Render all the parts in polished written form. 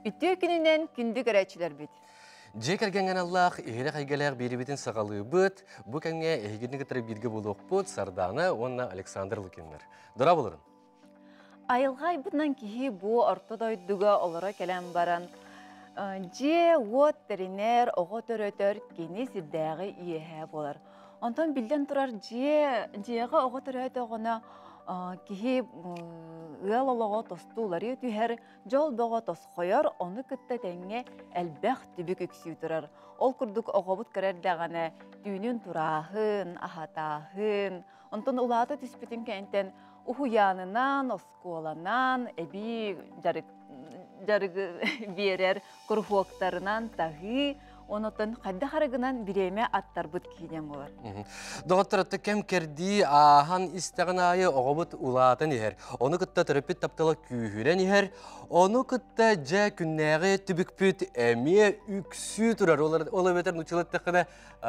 Үтті күнінен күнді көрәтшілер бит. Жек әргенген Аллах, егері қайгелер беребетін сағалы бұд, бұл кәңе егерні кітірі бірге болуқ бұд, сарданы, онна Александр Лукинлер. Дұра болырын? Айылғай бұтынан кейі бұ ортодойдуға олара кәлем баран. Же от теринер, оғы төрөтөр кені сирдәғі иеге болар. Онтан білден тұрар жеға оғы төрөті оғына кейі ыл олығы тостулары түйер жол бұға тос қойар, оны күтті тәңе әлбәқ түбік үксі тұрар. Ол күрдік оғабыт кәрердіғаны түйінін тұрағын, ахатағын. Онтан ұлаты түспетін кәнтен ұхуянынан, осколанан, әбі жарығы берер күрхуақтарынан тағы, онытын қайда қарығынан біреме аттар бұд кейден болар. Доғыттырытты кәм керді ахан істіғін айы оғабыт ұлатын ехер. Оны күтті түріппет таптылы күйірен ехер. Оны күтті жа күннәғі түбікпет әме үксі тұрар. Олы бетер нүчілеттіқіні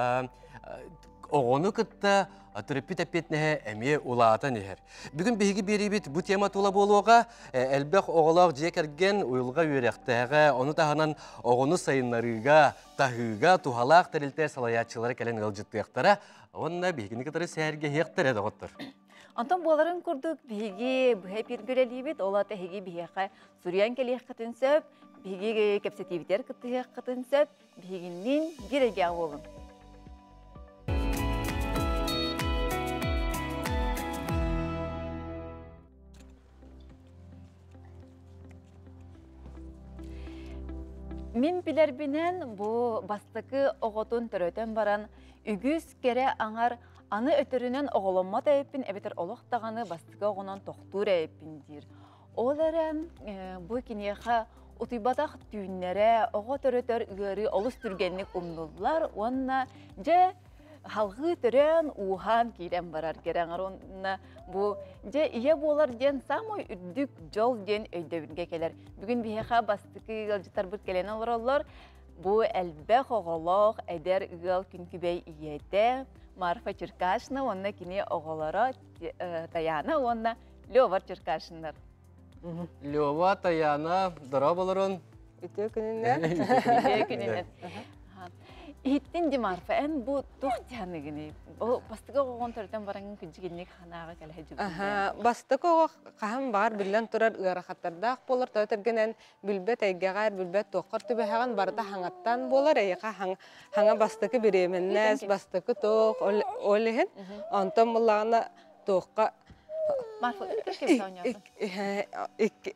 оғыны күтті Түріппет әппетнәе әме ұлатын ехер. Бүгін бейгі беребет бұ тема тұла болуға әлбәқ оғылақ жекерген ұйылға өректәға, оны тағынан оғыны сайынларыға, тағыға, тухалақ тәрілтер салаятчылары кәлін ғылжыттықтара, онына бейгіні кітары сәрге хектір әді ғыттыр. Антон боларын күрдік бейге бұхай пергөрелейбет, олаты әге бейге Суриян кәлек қытын сөп, бейге кәпсетевітер қытын сөп, бейгінен береге олын. Мен білербінен бұл бастықы оғытын түрөтен баран үгіз кере аңар аны өтірінен оғылымма тәйіппін әбетер олықтағаны бастықы оғынан тоқтур әйіппін дейір. Ол әрі бұл кенеға ұтыбатақ түйінлері оғы түрөтер үйері олыс түргенлік ұмдылылар, онына же халғы түрен уған кейден барар керен арынна бұл же ие болар ден самой үрдік жол ден өйдәуінге келер. Бүгін бейеға бастықы ғылжытар бұд келен олар бұл әлбәқ оғылық әдер ұғыл күнкібей иеде Марфа Черкашына, онына кене оғылары Таяна, онына Лёвар Черкашындар. Лёва, Таяна, дұра болырын? Үтті күнінен? Үтті күнінен. Иттен де Марфа, ән бұл тоқтияныгыны. Бастығы оғын түрден бараңын күнжігеннек қанаға кәлі жүбінде. Бастығы оғы қағым бар білен тұрар ұғарақаттардақ болыр. Тәутергенен бүлбет әйгеғар, бүлбет тоққыр түбі барды хаңаттан болар. Әйіға хаңа бастығы біременнәз, бастығы тоқ, олығын. Антон мұлағына тоққа... Марфа, үккем сауынияғы?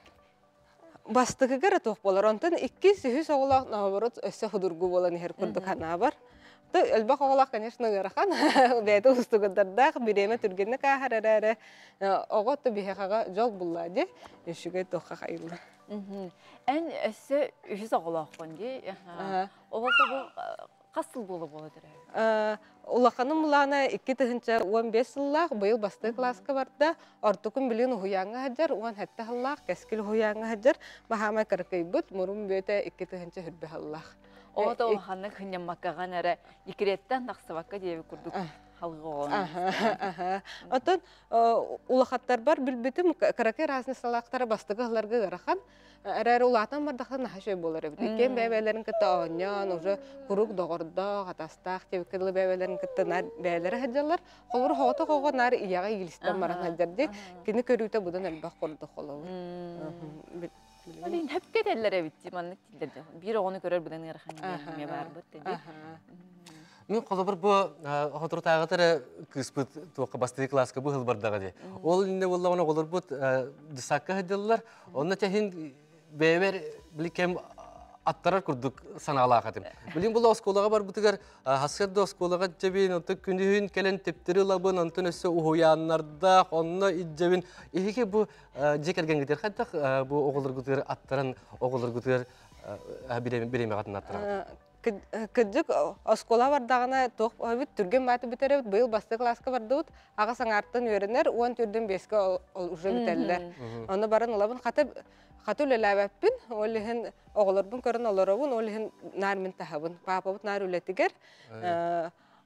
Бастығы кәрі тоқ болар. Онтан 2-3 оғылақ наоборот өсі худургу болан ехер күрдік хана бар. Әлбақ оғылақ, конечно, ғырақан. Бәйті ұстығыдардақ біреме түргені қағар әрі оғытты бейхаға жол бұллады. Үшіге тоққа қайылды. Ән өсі 3 оғылақ қонды. Оғылды бұл қасыл болу болыдыр? Улақаным ұлағына 2-15 жыллақ бұйыл басты класқа барды. Орты күн білін ұхуяңы хаджар, оған әтті халлақ, кәскіл ұхуяңы хаджар. Махамай қарқай бұд, мұрым бөйті 2-15 хүрбе халлақ. Оғыда ұлақаны күннен маққаған әрі екіреттен нақсыбаққа дейбі күрдік халғы оғын. Отын улақаттар бар білбетім қарақай разны салақтары бастығы ғыларға ғырақан. Әрі ұлатан бардақтан наға болар өбіт. Кен бәйбәлерін күтті оңян, ұжы құруқ доғырдақ, атастақ, тевікірлі бәйбәлерін күтті бәйлері хаджалар. Қолыр хоғыты қоға нар ияға елістен баран хаджарды. Кені көріуті бұдан әлбақ қорды қолауы. Олин хөпкет әлләр әбітті, манлық тілдерді. Bir оғыны көрер бұдан ғырқаны бар бұд деді. Мен қолы бір бұл ғытыры тағытыры күспіт туаққа бастығы класқа бұл ғылбардағы де. Ол үнде болуына қолыр бұд дысаққа ғыдылылар. Онына тәхін бәйбер білі кәм аттарар күрдік санағала қатым. Білін бұл осколаға бар бұтығар хасқарды осколаға жабин, онты күндігін кәлін тептері лабын, онтын өсі ұхуянлардақ, онына иджабин. Ехеке бұл жекерген кетер қайдақ бұл оғылыр күтігер аттаран оғылыр күтігер береме қатын аттаран. Кыджык оскола бардағына тоқ өбіт түрген баты бітер өбіт, бұйыл басты класқа барды өт, аға саңарттан өрінер, оған түрден беске ұжы бітәлілер. Оны барын олабын қату ләләбәппін, олығын оғылырбын көрін оларабын, олығын нармін тахабын. Папабыт нар үлетігер,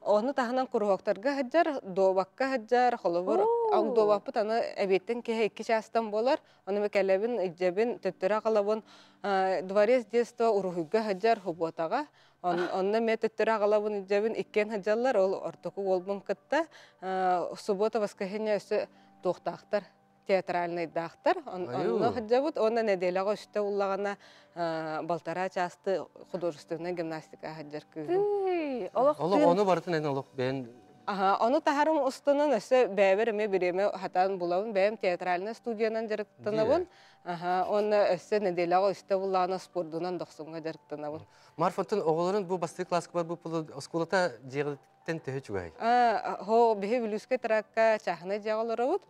Onu tahanan kuruhoktарга хаджар, добакка хаджар, холобор аң добаппыт аны әбеттен кеһе 2 частан болар. Оны мекелебин, иҗебин, төттөрә калабын дворец детства урухугга хаджар хуботага. Онны ме төттөрә калабын иҗебин 2 хаджаллар, ол ортоку болбун кытта. Суббота воскресенье өсө тохтактар. Театральный дахтар, онно хаджабыт, онна неделяга үстө уллагана балтара часты художественная гимнастика хаджар кыгы. Олық оны бартын ән олық бән... Оны тахарым ұстының өсі бәбір біреме хатан булабын, бәйім театральный студиянан жарықтанабын. Оны өсі неделяға үсті уллагана спордунан доқсынға жарықтанабын. Марфонтын оғыларын бұл бастығы классық бар бұл осколата жеғіліктен төхі чүгай? Хо бихе білүске тараққа чахына жағалары бұд.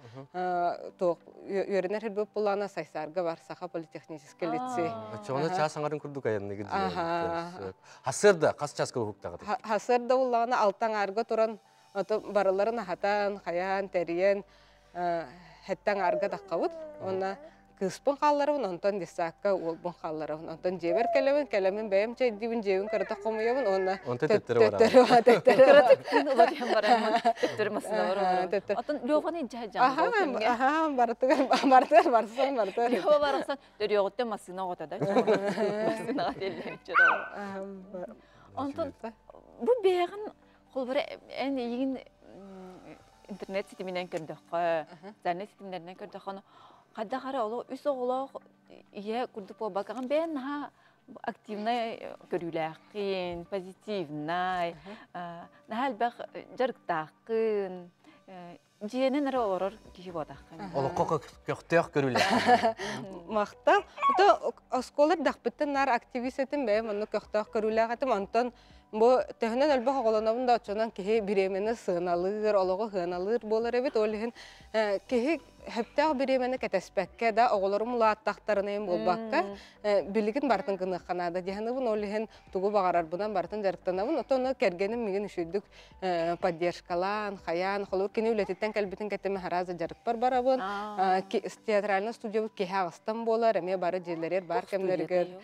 Өрінер бұл бұлана сайсарға бар, Саха политехнический лицей. Чоғына час аңарын күрдік айынны кеді. Хасырда, қас час көй хуқтағыды? Хасырда уллагана алтан арғы тұран, барыларын ахатан, хаян, тәріен, хәттан арғы таққабыд. Оны кыспын қалларыбын, онтан десаққа олбын қалларыбын. Онтан жебер кәлемін бәйім чәйдібін жебін кырыта қомайабын, оны төттірі бар. Кырытыктын улатыян барамын, төттірі масына бар. Атын Лёваны жа-жан. Бартыр, бартыр. Лёва барықсан, дөреғыттен масына ғотада. Масынаға делден жүрі. Антон, бұл бәйіғін қолбары ән егін интернет сетімінен көрдіққа, зәрнет сетімдерінен көрдіққа, Қадда қара олы үс оғылық ие күрдік бол бақаған бән активнай көріләқін, позитивнай, әлбәқ жарықтақын, жиенен әрі олар кейі бодақын. Олы қоқы көқтеқ көріләқін. Мақта, осколар дақпыттын нар активистетін бәйім, оны көқтеқ көріләқетім, антон Бу тәһнән әлбә хагаланабын да очонан кеһе биремене сыналыр, олого хыналыр болар эбит, олыһын кеһе хәптә биремене кәтәспәккә да оголорым лааттактарына ем булбакка, билигин бартын кыны канада дигәнебен олыһын тугу багарар будан бартын жарыктанабын, отоны кергенем миген үшүдүк поддержкалан, хаян, холор кини үлететтен кәлбитен кәтеме хараза жарык барабын, театральный студия кеһе астан болар, эме бары җирләр бар кемнәргә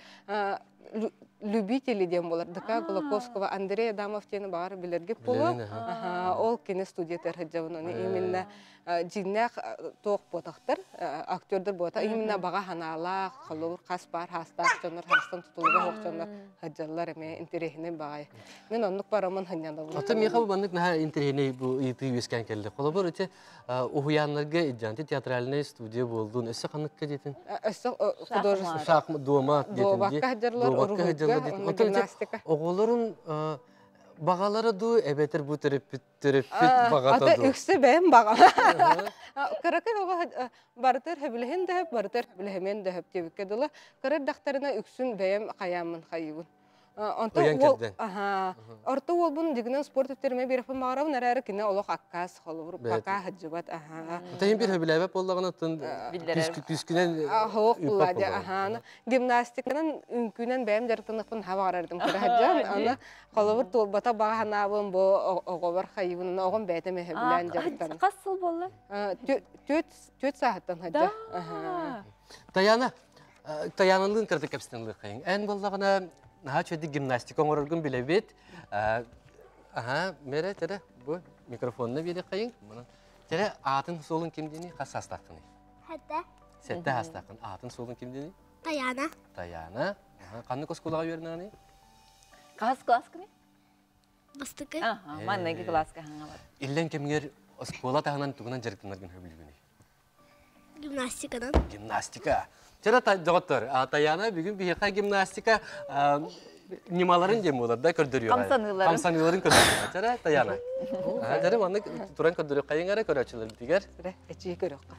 любители дем болар. Дыка Голоковского Андрея Адамов тені бағар білерге болу. Ол кені студиятер хаджабын. Именно жиннақ тоқ ботақтар, актердер бота. Именно баға ханалақ, қалуыр, қас бар, хастақ жонар, хастан тұтылыға хоқчонар хаджалар әме интерехіне бағай. Мен онлық барамын ханьяна болу. Ата меха бандык наха интерехіне иты вескен келді. Қолы бір өте ухуянларға иджанты театральный студия болдun. Өсі қаныққа детін? Өсі художество. Шақ дуама детінде. Дуабаққа хаджарлар, гимнастика. Оғыларын бағалары ду әбетер бұ терапит бағата ду. Ата үксі бәйім баға. Қарақын оға бартыр хөбіліхін дәхіп, бартыр хөбіліхімен дәхіп дебікке дұлы. Қарар дақтарына үксін бәйім қаямын қайығын. Оян кәдден. Орты ол бұн дегінен спорт өттеріме беріпін бағарабын, әрі кіне олық аққас, қолыр, бақа хаджыбат. Тәйін бір хөбіләбәп болдағына түскінен Хоқ бұлады. Гимнастиканын үнкінен бәйім жарықтанықпын хаба қарардым көрі хаджан. Аны қолыр толбата бағанабын бұл оғылар қайығын, оғын бәйтіме хөбілән жарықтан. Қас сыл болды? Төт сағаттан хаджан. Таянылығын кірді кәпсінілі қайын. Ән болдағына Наха чөйді гимнастика оңырырғын біле бет. Мере, тәрі, бұл микрофонына бере қайын. Тәрі, атын солын кемдені қас астақыны? Хәтті. Сәтті астақын. Атын солын кемдені? Таяна. Таяна. Қанны көсколаға өрінағыны? Қас класс кіне? Бастықы. Маннеги класска хаңа бар. Иллен кемгер оскола тағынан тұғынан жарықтынларғын хөбілгіні? Гимнастикадан. Гимнастика. Тәрі жоғыттыр. Таяна бүгін бейқа гимнастика немаларын дем олар да көрдірі оғай. Қамсаныларын көрдірі. Тәрі Таяна. Тәрі маңны тұран көрдірі қайын әрі көрәчілер бітігер. Әчі көріққа.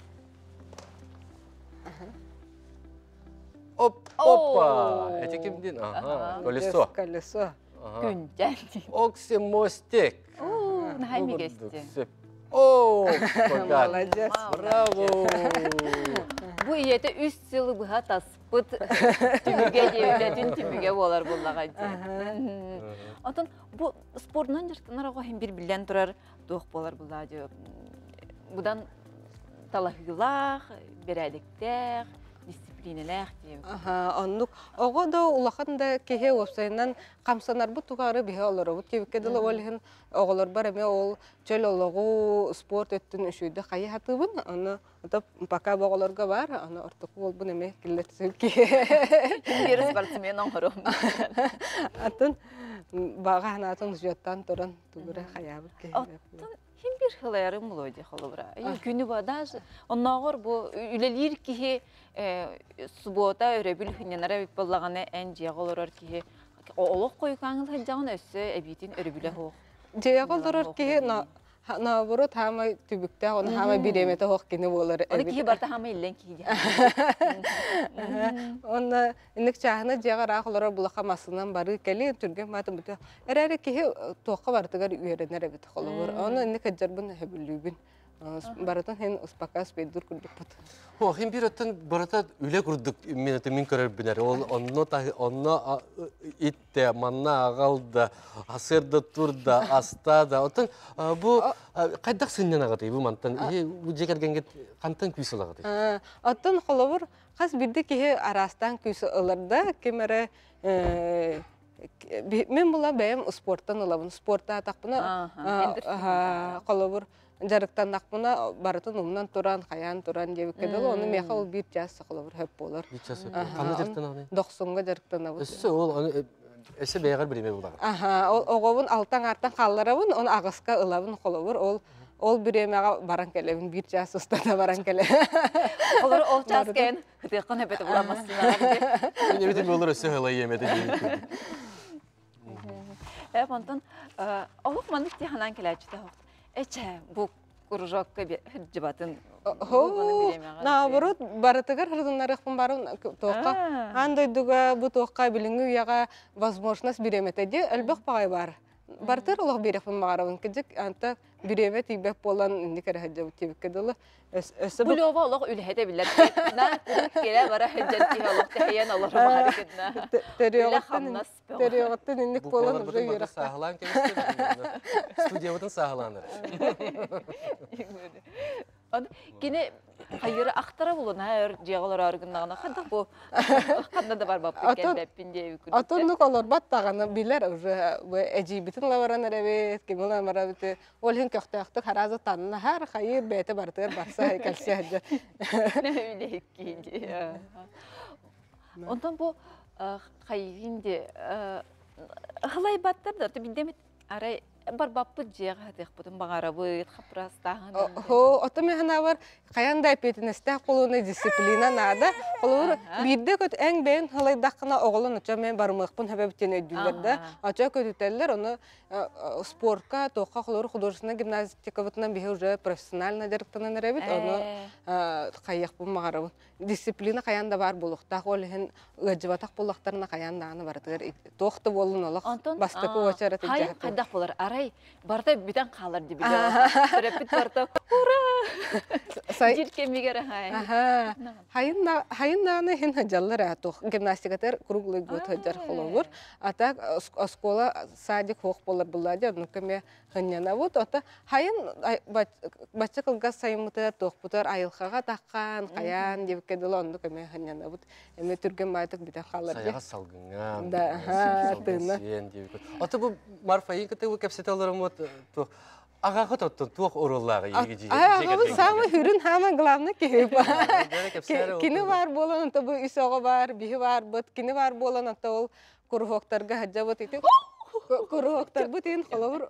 Опа! Әте кемден? Колесо. Колесо. Күн жәнді. Оксимостек. Нәхай мегесті. О, Молодец. Браво! Бұл иеті үш сылы бұға таспыт түміге жевілетін түміге болар болаға де. Отын, бұл спортынан жарықтанар оға бір білден тұрар доқ болар болаға де. Бұдан талақығылақ, берәліктер, дисциплинелер дип. Оннук ого да улахан да кеhe опсайнан камсанар бу тугары бихе олору бу кебекедел олхин оголор бар эме ол чөл ологу спорт өттүн үшүйдө кайы хатыбын аны топ пока боголорга бар аны орток бол бу неме киллетсүки Бир спортсмен оңором. атын бага ханатын жөттан туран тугура хаябы ке Kim bir hılayarım buluydu холобра. Günü badaj onнагор bu ülelир ki subota örebil hünyanara bip ballagаны en jagolor ki олох койгаңыз хаҗагын өссө эбитин өрүбүлө хок. жеяголдорор ки наоборот хамай түбүктө аны хамай биремете хок кини болор Оны ки барта хама иллен ки. Онна инек чахына жагара холор булака масынан бары кели түрген матым бите. Эрере ки тоққа бартыгар үйренер бит холор. Оны инек жарбын хөбүлүбүн. Баратын хен успака спейдур курдук бут. О, хим bir ötten barata üle kurduk min körür biner. Onno itte manna agalda asırda turda astada. Otan bu kaydak sünnen agati bu mantan. Bu jekergenget kantan küs olagati. Otan холовор хас бирде ки арастан küs ыларда кемере мен була бәем спорттан ылабын. Спортта такпына холовор жарыктан акмына барытын умнан туран, хаян туран деп кедел, оны меха ол бир час сакылыр хөп болор. Bir çası. Kanı jarıktan аны. 90-га жарыктан абы. Össe ol ese beğer birime bular. Огобун алтан артан калларабын, оны агыска ылабын холобур, ол биремега баран келебин, бир час устада баран келе. Olur o çasken hıtıkın hepeti bulamazsınlar. Ne bitim olur össe halay yemedi diye. Evet ondan Allah mandık diye hanan keleci de hok. Eçe bu kurujokka bir hıcıbatın. Наоборот, барытыгар хырдыннарыхпын барын тоққа. Андойдуга бу тоққа билиңи уяга возможность биреметеди, әлбек багай бар. Бартыр олох берекпин багарабын кежик, анта биремет ийбек болан инди кере хыжы тибиккедылы. Bu lova olaq ülhede bilər. Na kere bara hıccat ki olaq tehiyen olur var kedna. Teriyogаттан инник болан уже yürek. Sağlan kemiste. Stüdiyamızın sağlanır. Yine hayırı aktara bulun her ciğalar argınlığına kadar bu kadar da var bapı kelbepin diye bir Atonduk olur battağını bilir bu ejibitin lavaran evet kimler marabite olhin köxtəxtə harazı tanına her hayır bete bartır barsa heykelsi hacı. Ne öyle ki. Ondan bu hayırın de halay battır da tabii demet aray бар баппы жега хатык бутун багарабыт хапрастагын. Ото механа бар каяндай петинесте колуна дисциплина нада. Колур бирде көт эң бен халайдакына оголун очо мен бармыкпын хебептен өдүлөрдө. Очо көтүтеллер оны спортка, тоққа колур художественная гимнастика бутунан бихе уже профессионально жарыктанан эребит. Оны кайякпын багарабыт. Дисциплина каянда бар булукта колхен ыжыбатак булактарына каяндаганы бартыр. Токты болун олак бастыкы очарат жаат. Хай кайдак болар. Арай барда битен калар диби. Терапит барда. Ура! Жиркемигер хай. Хайындаганы хен хаҗаллар атох. Гимнастикатер круглый год хаҗар холовур. Ата школа садик хок болар буллады. Нукеме ханьяна вот ата хайын бача кылга сайымыта тохпутар айылхага таккан каян деп кедилонду кеме ханьяна вот. Эме түрген байтык битен калар. Саяга салгыңа. Да, тына. Ата бу марфайын кете бу кепсеталарым вот то агага тоттун тук оруллага егижи. Бу самый хүрүн хама главный кеп. Кини бар болон то бу исога бар, бихи бар, бут кини бар болон то ол курхоктарга хаҗабыт ите. Курхоктар бутин холовур.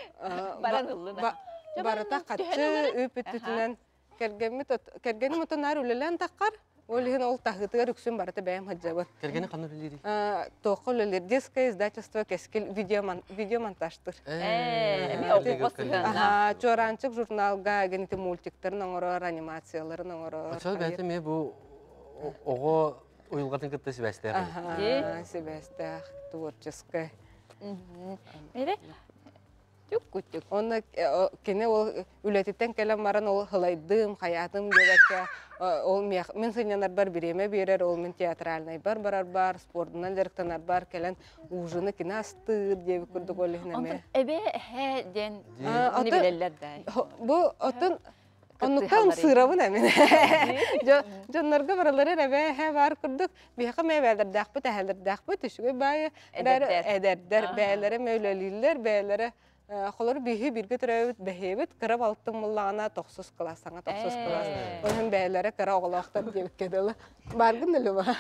Барата катчы үпүтүнөн кергени мутанар үлелен таккар. Олхин ол тахытыгар үксүн барата бәйм хаҗабыт. Кергени каны үлери. Тоқылылар детское издательство кескил видеомонтажтыр. Эме окупасына. Чоранчык журналга генете мультиктерин оңорор, анимацияларын оңорор. Ачал бәте ме бу ого уйулгатын кытты себестер. Себестер творческое. Мере Тюк-кутюк. Он кене ол үлетиттен келем баран ол хылайдым, хаятым дебекке ол мен сынянар бар биреме берер, ол мен театральный бар, спортынан жарыктанар бар, келен ужыны кине астыр деп күрдүк ол ихнеме. Эбе хэ ден не билелер да. Бу отун Оннуктан сыравын әмін. Жонларға баралары рәбә бар күрдік. Бияқа мәвәлдердәқ бұт, әхәлдердәқ бұт, үшіге бәйі әдәрдер, бәйлері мәуләлілер, бәйлері қолары бейі бірге түрәуіт, бәйебіт, қырап алттың мұллағына тоқсыз қылас, саңа тоқсыз қылас. Оның бәйлері қыра оғылақтар деп кеділі. Барғын үлі ба?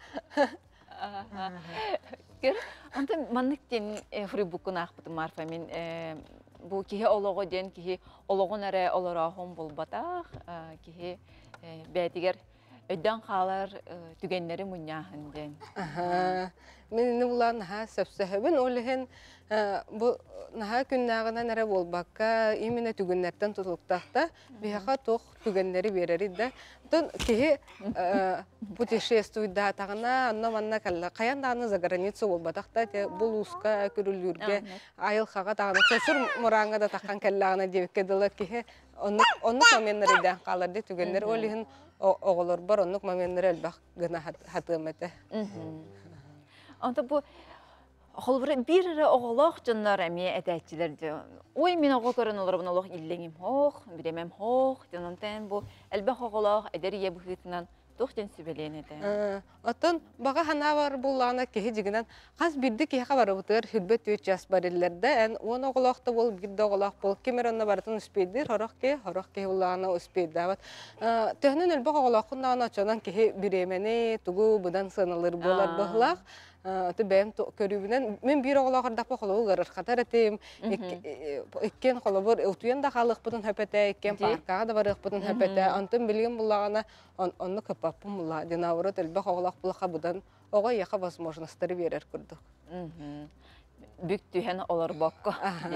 Онтан манныктен фрибукун ақпыты Марфа, мен бұл кеге олығы ден, кеге олығын әрі олырағын бұл батақ, кеге бәдігер өйден қалар түгенлері мұнияғын ден. Мен бұла наға сөпсөһөбін олығын бұл наға күннағынан әрі болбаққа имені түгенлерден тұтылықтақта бияға тоқ түгенлері берері да. Тон кеге путешествуйда тағына анна-манна кәлі қаяндағыны за границу болбатақта бұл ұсқа көрілерге айылқаға тағына сөсір мұраңға да таққан кәліғына девеккеділі кеге онық моменлерден қаларды түгенлер олығын оғылыр бар, онық моменлері әлбақ ғына хатығым әті. Онта бұл холбары bir oğlaq canlar əmiyə ədəkçilərdir. Oy min oğul görən olur bunu oğlaq illəyim hoq, birəməm hoq. Canantan bu əlbəx oğlaq ədəriyə bu hütündən toxcan sübələyən edə. Atan bağa hana var bullağına kehi jiginan qaz birdi kehi xabarı butır hürbet 3 yaş barillerde en on oğlaqda bol bir oğlaq bol kemeronna barатын üspeydir horaq kehi bullağına üspeydi avat. Töhnün əlbəx oğlaqından açanan kehi birəməni tuğu budan sınılır bolar bağlaq. Tebem körübünen men bir oğlaq ardaq baxılı qarır qatar etəm. Ekken xolabur ötüyen də xalıq budun höpətə ekken parkağa da barıq budun höpətə. Antım bilgin bullağına onu kapapım bulla dinavrat əlbəx oğlaq bullaqa budan oğa yaqa возможностьтары берер күрдük. Büyük tühen olur bakka.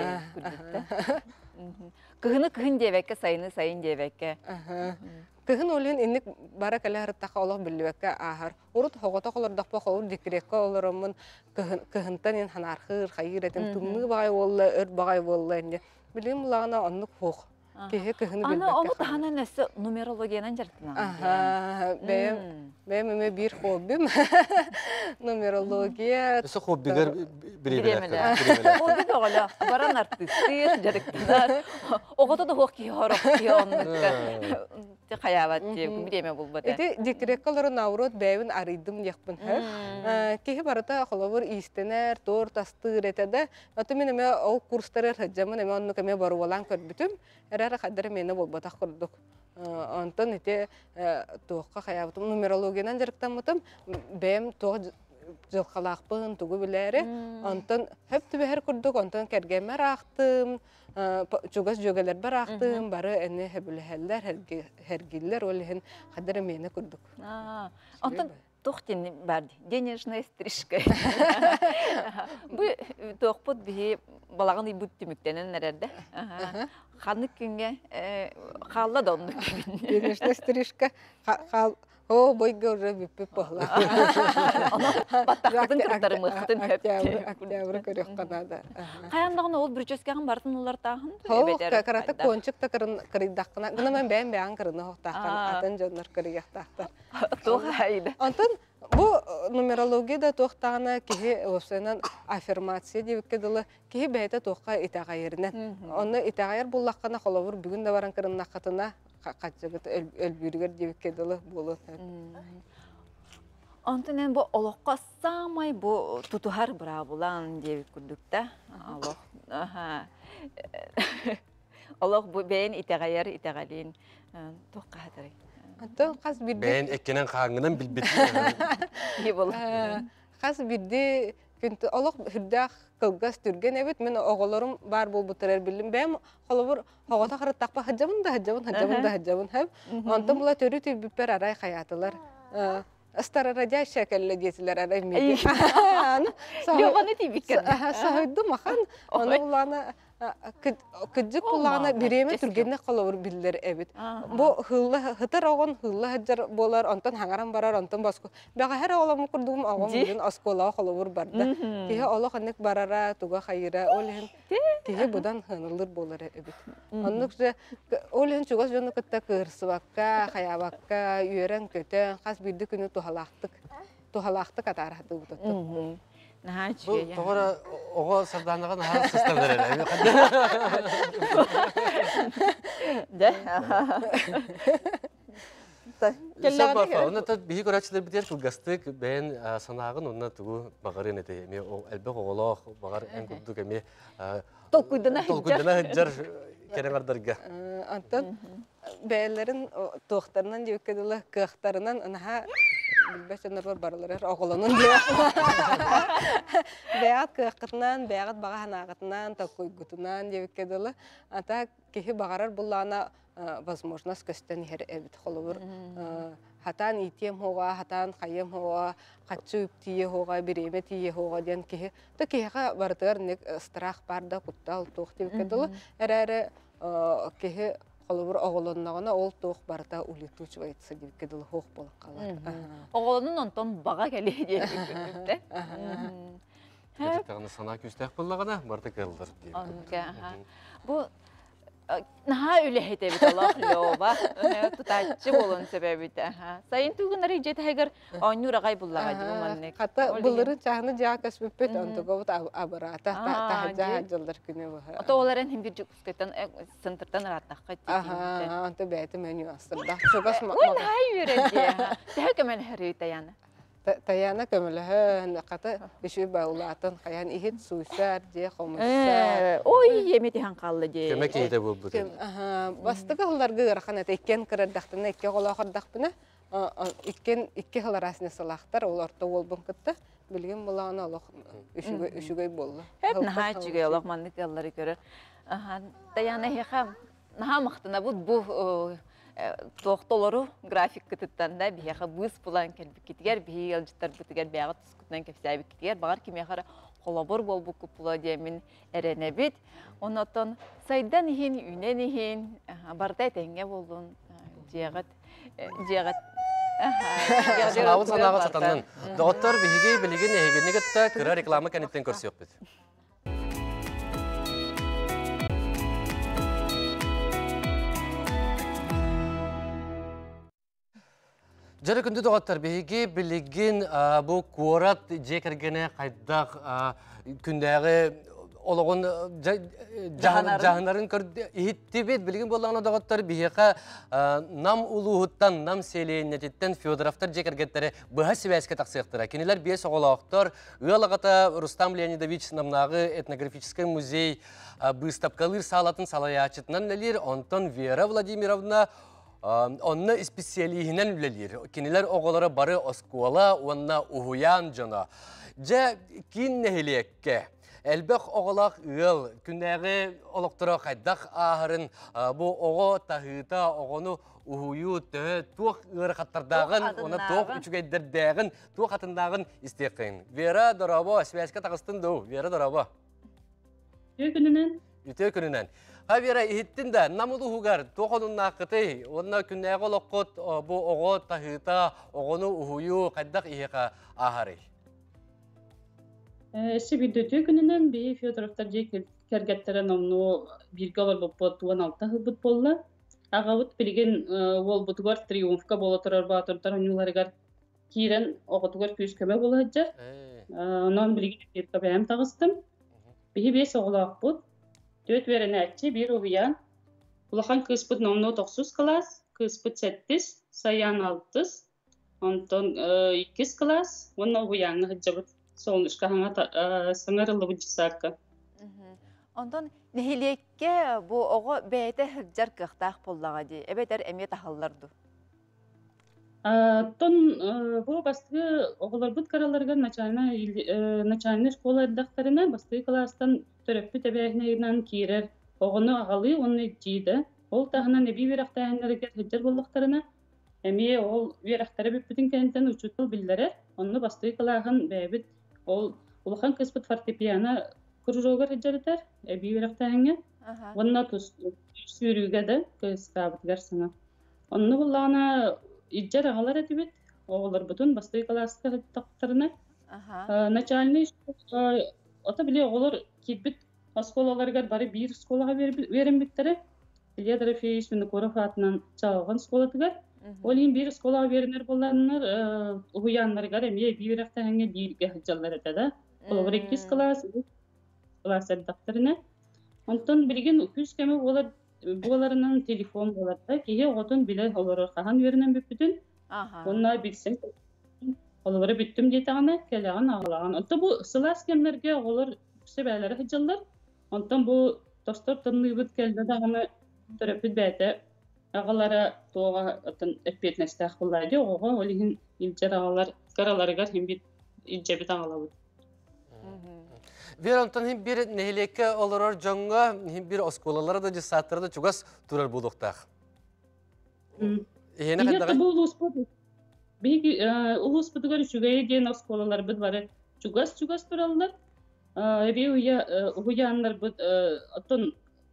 Kıhını devekke sayın devekke. Kıhın olun innik bara kala hartaqa olaq bilbekke ahar. Urut hoğota qolardaq baxolur dikrekka olurumun kıhıntan in hanarxır xayir etim tumnu bagay olla ör bagay olla indi. Bilim bulağına onluk hoq. Kehe kıhını bilbekke. Ana onu daha nəsə numerologiyadan jartına. Benim bir hobim numerologiya. Nasıl hobbiler biremeler. Hobi de ola. Baran artistler, jarıklar. Oğada da hoq ki horaq ki onlukta. Xayavat diye bireme bulbada. Eti dikrekkaları navrot beyvin arıydım yakpın hep. Kehe barata xolabur istener, tor tastır etede. Atı menime o kursları hacamın eme onu keme baruvalan körbütüm. Erara kadar mene bulbada kurduk. Ondan ete toqqa xayavatım numerologiyadan jarıktanmıtım. Beyim toq жылқалақпын, тугу білері. Онтан хөп түбәр күрдік, онтан кәргеме рақтым, чугас жөгелер бар рақтым, бары әне хөбіләлер, хәргелер, олығын қадыры мені күрдік. Онтан тоқтен бәрді, денежная стрижка. Бұл тоқпыт бігі балағын бұд түміктенен әрді. Қаны күнге қалла да оны күн. Денежная стрижка, о, бойга уже биппе похла. Баттақтың кірттары мұқтын хөпте. Октябрь көрек қанада. Қаяндағын ол бір жөскеғын бартын олар тағын? Карата кончыкта кырындаққына. Гына мен бәйін кырыны хоқтаққан. Атын жонлар кырыяқтақтар. Тоғайды. Антон, бұл нумерологияда тоқтағына кеге өпсайынан аффирмация деп кеділі. Кеге бәйті тоққа итағайырынан. Оны итағайыр бұллаққана қолауыр бүгін де баран кырыннаққатына қачығыт өлбүргер деп кеділі болу. Антонен бұл олыққа самай бұл тұтухар бұра бұлан деп күрдікті. Олық бұл бәйін итағайыр тоққа хатыры. Бәйін әккенен қағыңынан білбетті. Қас бірде күнті олық хүрдәқ кылгас түрген әбет, мен оғыларым бар бол бұтырар білім. Бәйім қолыбыр оғыта қырыттақпа хаджабын әб. Онтан бұла төрі түрбіппер арай қаятылар. Ыстарара жай шәкәлі детілер арай меге. Жоғаны тейбіккен. Сағыдды мақан, оны ұланы кыджык булана биреме түргенне қалауыр білдер әбет. Бұл хытыр оғын хылы хаджар болар, онтан хаңаран барар, онтан баску. Бәға әр оғыламы күрдігім оғын бүгін асколаға қалауыр барды. Кеге олық аннек барара, туға қайыра, олығын кеге бұдан хынылыр болар әбет. Оннық же, олығын чуғас жоны күтті кырсыбаққа, қаябаққа, үйерен көтен, қас бірді күні тухалақтық атарады бұтықты. Бұл тоғыра оға сарданығын ағын сыстан берер. Да. Sen barfa, ona da bihi göreçler biter kılgastık ben sanağın ona tuğu bağırın ete. Me o elbek oğlaq bağır en kurduk emi tolkuydana hıccar keren ardarga. Антон бәйләрен туохтарынан җөккәдәле кыхтарынан анаха билбәс нәр барлар оглонун дия. Бәят кыхтынан бәят баганагытынан такойгутунан җөккәдәле ата кихи багарар буллана возможность көстән хер эбит холовыр. Хатан итем хога, хатан кайем хога, качып тие хога, биреме тие хога дигән кихи. Та кихига бардыр ник страх барда куттал тохты җөккәдәле. Әрәре кихи холовыр оглоннагына ол тох барда улитуч вайтса җөккәдәле хох булып калар. Оғылының онтон баға кәлі дейі. Тәгәне сана күстәк буллагына барда кылдыр. Бұл наға үләхет әбіт Аллах лөба. Тұтатчы болын себәбіті. Сайын түгінлері жеті әгір ойнур ағай бұллаға дейі маннек. Хата бұлырын чағыны жағас бүппет, онты көбіт абырата, тахаджа жылдар күні бұға. Ота оларын hem bir cüksketten sıntırdan rahatlıqqa deyі. Онты бәйті мәні астырда. Шугас Ой, наға үйреді. Тәу көмәл әрі таяны. Таяна көмілігі қаты үші бәулатын қаян ихет сүйсәр, де қомышсәр. Ой, еметі ханқалды де. Көмек ейді бұл бұды. Бастығы ғыларға ғырқан әті еккен кірардақтына екке қола қырдақпына, екке ғылар әсіне сылақтар, ол орта олбын күтті, білген болағына олық үшігөй болды. Hep naha üçüge olaq manlık yalları görür. Tayana heqa naha maqtına bu toxtoloru grafik kıtıttan da bir heqa bus bulan kelbik kitiger, bir yalcıtlar bitiger, bir ağa tuskutdan kefsabik kitiger. Bağır kim heqa kolabor bol bu kupula diyemin erenebit. Ondan saydan ihin, ünen ihin, barda etenge bolun, ciğat. Sanağın sanağı satanın. Doktor bihigi bilgin ehigini gitti, kıra reklama kanitten körsi yok bit. Jarı kündü doktor bihigi bilgin bu kurat jekergene kaydaq kündəgi Oloğun cahanların ihitti bit bilgin bollağına doktor bihiqa nam uluhuttan, nam seleyinetitten Fyodorovtar jekergetleri bıha sivaske taqsıqtıra. Keniler biye soğolaqtar, ıalaqata Rustam Leonidovich namnağı etnografiskiy muzey bıstapkalır salatın salayaçıtından nelir, ondan Vera Vladimirovna onun spesiyalihinen ülelir. Keniler oğulara barı oskola, onna uhuyan cana. Ja kin nehiliyekke. Elbək oğlaq ığıl, kündəği oluqtıra qaydaq ahırın bu oğu tahıta, oğunu uhuyu, tühü, tuq ığırqattardağın, ona tuq üçügeyderdağın, tuq atındağın isteqin. Vera Dorabo, Sivyaska tağыстın doğu, Vera Dorabo. Ütü gününen. Ha Vera, ihittin de, namılı hugar, tuq onun naqıtı, ona kündəği oluqut, bu oğu tahıta, oğunu uhuyu, qaydaq ihiqa ahırı. Себедötü gününden bir Fyodorovtar kergettere nomnu bir galar bopot 16 hılbıt bolla. Ağavut bilgin ol butugar triumfka bola turar batırtar onulargar kiren oğutugar küs köme bola hıccar. Non bilgin etke behem tağыстım. Bihi beş oğlaq bud. Döt veren etçi bir uviyan. Ulahan kıspıt nomnu 9 klas, kıspıt 7, sayan 6. Ondan 2 klas, onun uviyanı hıccabıt. Sonuçta hana sanarılı bu cisakka. Ondan nehiliyekke bu oğu beyte hıccar kıhtaq pollağa di. Ebeter emye tahallardu. Ton bu bastığı oğular bud karalarga начальный школа edaktarına bastığı klastan töröpü tebehneğinden kirer. Oğunu ağalı onu etciydi. Ol tahına nebi veraktahenlere hıccar bollaktarına. Emye ol veraktarı bütün kentten uçutul billere. Onu bastığı klasın bebit ol улахан кыспыт фортепиано кружогар хыжарытар, бийрактаһыңа. Онна тус сүйрүгө да кыскабытгар саңа. Онны буллана иджар агалар этибит, оголор бутун басты класска тактарына. Начальный ата биле оголор кибит школаларга бары бир школага берем биттере. Лидер Фейс Винокуров атынан чагын школатыгар. Олин bir школага беренер болланнар, уяннарга эмие бийрактаһыңа бирге хыжаллар этеда. Олар 2 класс, класс докторына. Онтон билген күз кеме олар буоларынан телефон боларда кие оҕотун биле олоро хаһан үөрүнэн бүппүтүн Ага. онна билсин олоро бүттүм диэтаҕына кэлэҕин аҕалаган онто бу сылаас кемнерге оҕолор себээлери хыдьаллар онтон бу тостор тымныыбыт келде даҕаны төрөпүт бээтэ аҕалара туоҕа атын эппиэтнэстээх буллайдыы оҕого олиһин илдьэр аҕалар караларыгар химбит илдьэбит аҕалабыт. Bir ondan hem bir nehilekke olurur jonga hem bir oskolalara da cesatları da çugas turar bulduktak. Yine Ийэтэ kadar бу улуспутугар үчүгэй диэн осколалар быт бары чугас тураллар эби уяаннар быт отон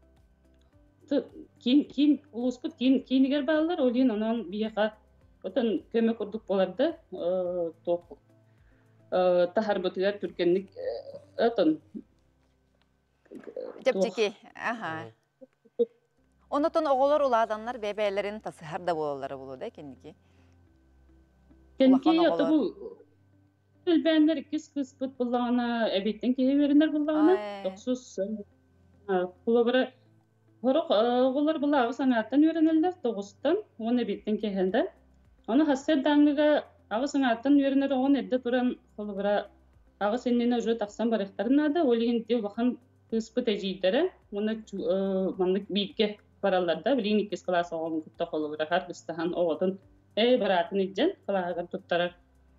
кийин улуспут кийинигер баалар олин онон бияка отон көмө курдук боларда тахарбытыгар түркенник отон Жепчики. Ага. Онотон оголор улааданнар бебелерин тасыхар да бололары болууда кенники. кенки Улахан ото бу билбээннер иккис кыспыт буллагана эбиттен киһиберинер буллагана Ай. токсус кулабыра хорок оголор буллагы санааттан үйренелдер тогустан он эбиттен киһендер оны хассет даңгыга агы санааттан үйренер он эдде туран кулабыра агы сеннене уже таксан барыктарынада олигин де бахан кыспыт эжийдере оны маннык биитке баралларда билин иккис класс огон кутта кулабыра хар быстахан оготун баратын иджен калааган туттарар.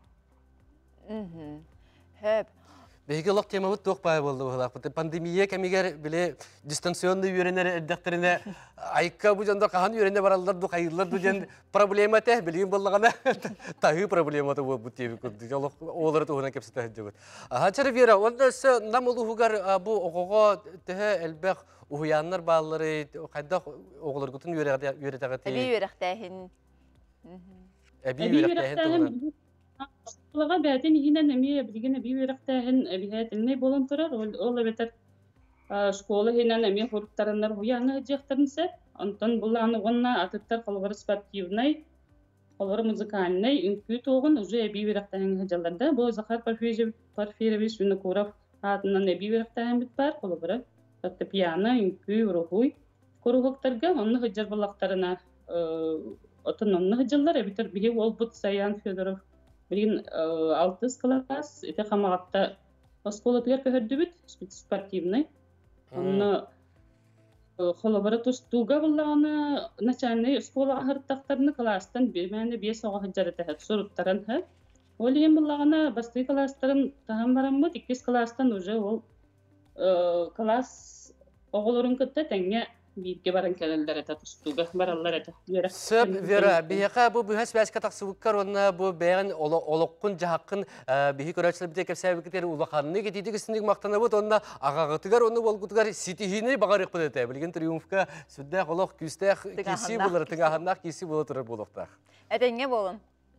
Höp. belki lok temamız çok pay oldu bu. Pandemiye kemiger bile distansiyonlu yörenler edeklerine ayıkka bu janda kahan yörende barallar du hayırlar du jen problema teh bilgin bollagana tahi problema da bu tebi kurdu. Jolok oğları da ona kepsi tahjjut. Haçar vera onda se namulu hugar bu ogogo tehe elbek uyanlar balları kadda oğlar gutun yöretagati. Tabii yürektehin. Ebi yöretagati. Olaga bäten yine nemi bilgine bir yürekten bihetine bolon turar ol beter şkola hinen nemi huruktarınlar huyana hıcıqtırınsa ondan bulanı onna atıttar kalvar sportivnay kalvar muzikalnay ünkü toğun уже bir yürekten hıcılarda bu Zakhar Parfiyevich Vinokurov adından bir yürekten bit var kalvar fortepiano ünkü ruhuy kuruhuktarga onu hıcır bulaktarına otun onu hıcırlar biter bir ol but Sayan Fedorov Билин 6 класс, это хамагатта оскола тигер көһөрдүбүт, спортивный. Онно холобара тустуга буллаганы начальный школа ахыртактарны класстан бемәне 5 ага хыжарыта хат соруттаран ха. Олиен буллаганы басты класстарын тагын бараммы 2 класстан уже ол класс оголорун кытта теңге birge baran kelelder eta tustuga barallar eta Söp vera biha bu bühas başka taksıvıkkar ona bu beğen olokkun jahakkın bihi körəçlə bir səbəbikləri ulaqanını getidik isindik maqtana bu onda ağağıtıgar onu bolgutugar sitihini bağırıq bu da bilgin triumfka süddə oloq küstə kisi bular tığahannaq kisi bular turur buluqda. Edenge bolun.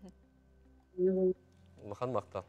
Ulaqan maqtal.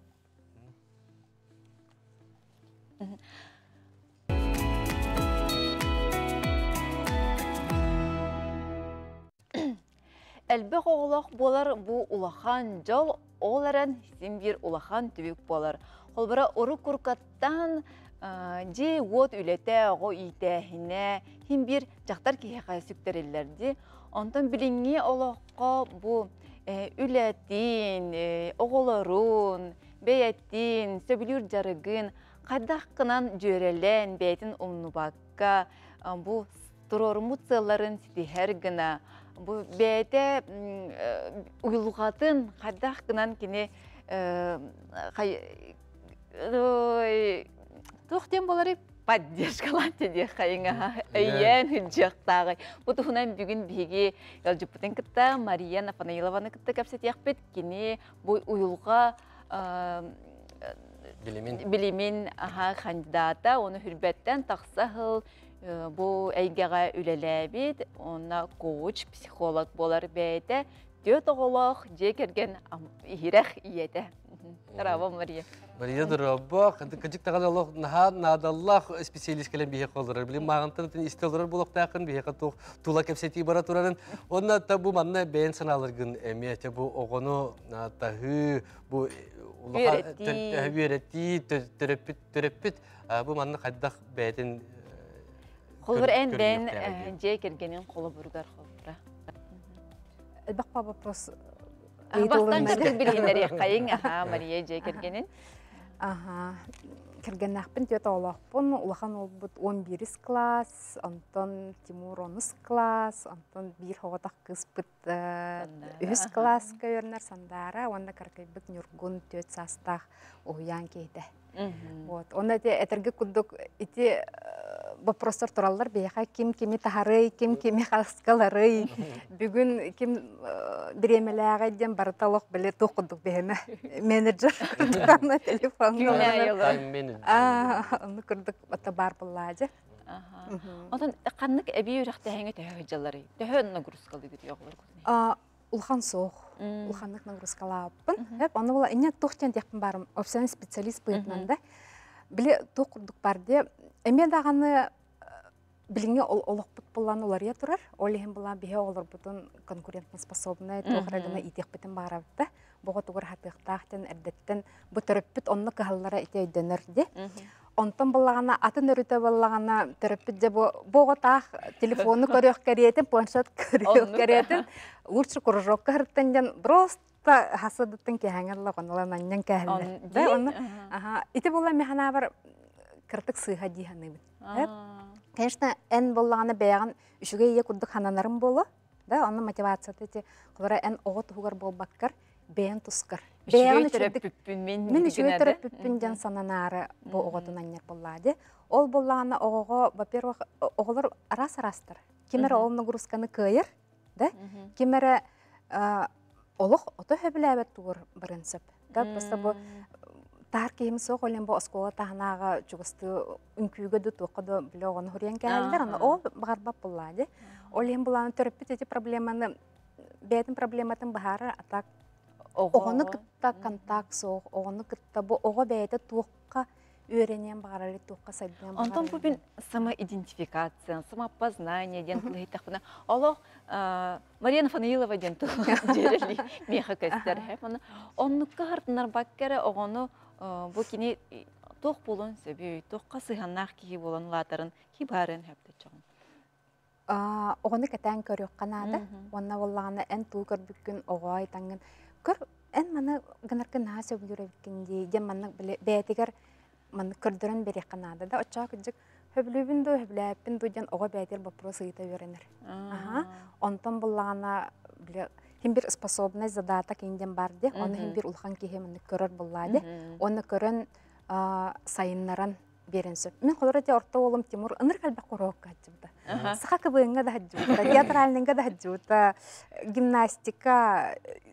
Elbek oğlaq bolar bu ulahan jol olaran hisim bir ulahan tübük bolar. Holbara oru kurkattan je wot ülete o itehine him bir jaqtar kihe süktörellerdi. Ondan bilingi olaqqa bu ületin, oğolarun, beyettin, söbülür jarıgın, qaddaqqinan jörelen beytin umnubakka bu turormutsaların sitiher gına bu beyte uyulgatın qaddaqqinan kini toxtem bolary поддержкалан теде хайыңа әйен хыджақтағы. Бұтығынан бүгін бігі елжіппітін кітті Мария Нафанаилованы кітті кәпсет яқпет кені бұл ұйылға білімін кандидата, оны хүрбәттен тақсағыл бұл әйгеға үлеләбет, оны коуч, психолог болар бәйті, дөт оғылық жекерген ирек иеті. Bravo Maria. Maria durabba, kacık tağal Allah nadallah spesialist kelen bihe kaldırar. Bilim mağantın istiyorlar bulak taqın bihe katuk tula kepseti bara turarın. Onna tabu manna beğen sanalırgın emniyete bu oğunu tahı bu öğretti terapit bu manna kaddak beğen Холбур эн көрүнүп бен тәгәди. же кергенин колу бургар холбура. Элбақпа вопрос. Бастан кырдык билгендер кайын, Мария же кергенин. Кіргеннақпын төт олақпын, улахан олбыт 11 класс, Антон Тимур 10 класс, Антон бір хоғатақ кызбыт 3 класс көрінер сандара, онда каркайбыт Нюргун төт састақ оян кейді. Онда те әтіргі күдік ити вопростар тураллар бейха ким кими тахарый, ким кими хаскаларый. Бүгін ким биремеләгә ден барталык беле токудук беһеме менеджер күрдүк телефонга. Аны күрдүк ата бар буллады. Ондан каннык эби үрәхтә хәңе тәһәҗәләре. Тәһән нагрузкалы бит яглар. Улхан соқ, улханлык нагрузкалаппын. Хәп аны була ине тохтен тәкъин барым. Официаль специалист булганда биле токудук барды. Эме даганы билиңе олоқпыт буллан улария турар. Олиһин була бихе олар бутун конкурентоспособный тохрагына итекпетен барабытта. Бого тугар хатыктахтен эрдеттен бу төрөппүт онны кыһаллара итейденерди. Онтон буллагана атын өрүтө буллагана төрөппүт же бого тах телефонну көрөк керетен, планшет көрөк керетен. Лучше кружок кыртенден просто хасадыттын кехаңарла конлананнан кәһәлле. Да онны ите була механа бар кыртык сыйха диханы. Конечно, эн боллагана бәяган үшүгө ие курдук хананарым болу. Да, онны мотивация тете кулара эн огот хугар болбаккар бәян тускар. Бәяган төрөппүн мен үшүгө төрөппүн жан сананары бу оготун аннер боллады. Ол боллагана ого, во-первых, оголор арас-арастыр. Кимере ол нагрузканы кыйыр, да? Кимере олох ото хөбүләбет тугур биринсеп. Да, просто бу тар кийим соқ олен бу оскола тахнага чугусты үнкүйгө ду токодо билогон хурен кәлдер, аны ол багарбап буллады. Олен буланы төрөппүт эти проблеманы бетин проблематын бахары атак огону кытта контакт соқ, огону кытта бу ого бете туокка үйренен багарары туокка сайден багарары. Антон бу бин самоидентификация, самопознание ден кылыйтакына. Олох Мария Фанилова ден жерели меха кастер хепаны. Оннукка хартынар баккере огону бу кини тох болон себей, тохка сыйганнак ки болон латарын ки барын хепте чагын. Огону кетен көрөк канада, онна боллаганы эн туу көрбүккүн огой таңын. Көр эн маны гынаркы наса бүлүрөбүккүнди, дем маны бетигер маны көрдөрөн бери канада да оча кыжык хөблүбүн до хөбләппин до ден ого бетер вопрос ыйта беренер. Онтон боллаганы биле ким бир способность задата кинден барды, оны ким бир улхан кихе маны көрөр буллады. Оны көрөн сайыннаран беренсөп. Мен колорете орто олым Тимур ыныр калбак корок катчыбда. Саха кыбыңга да хаджута, театральныңга да хаджута, гимнастика,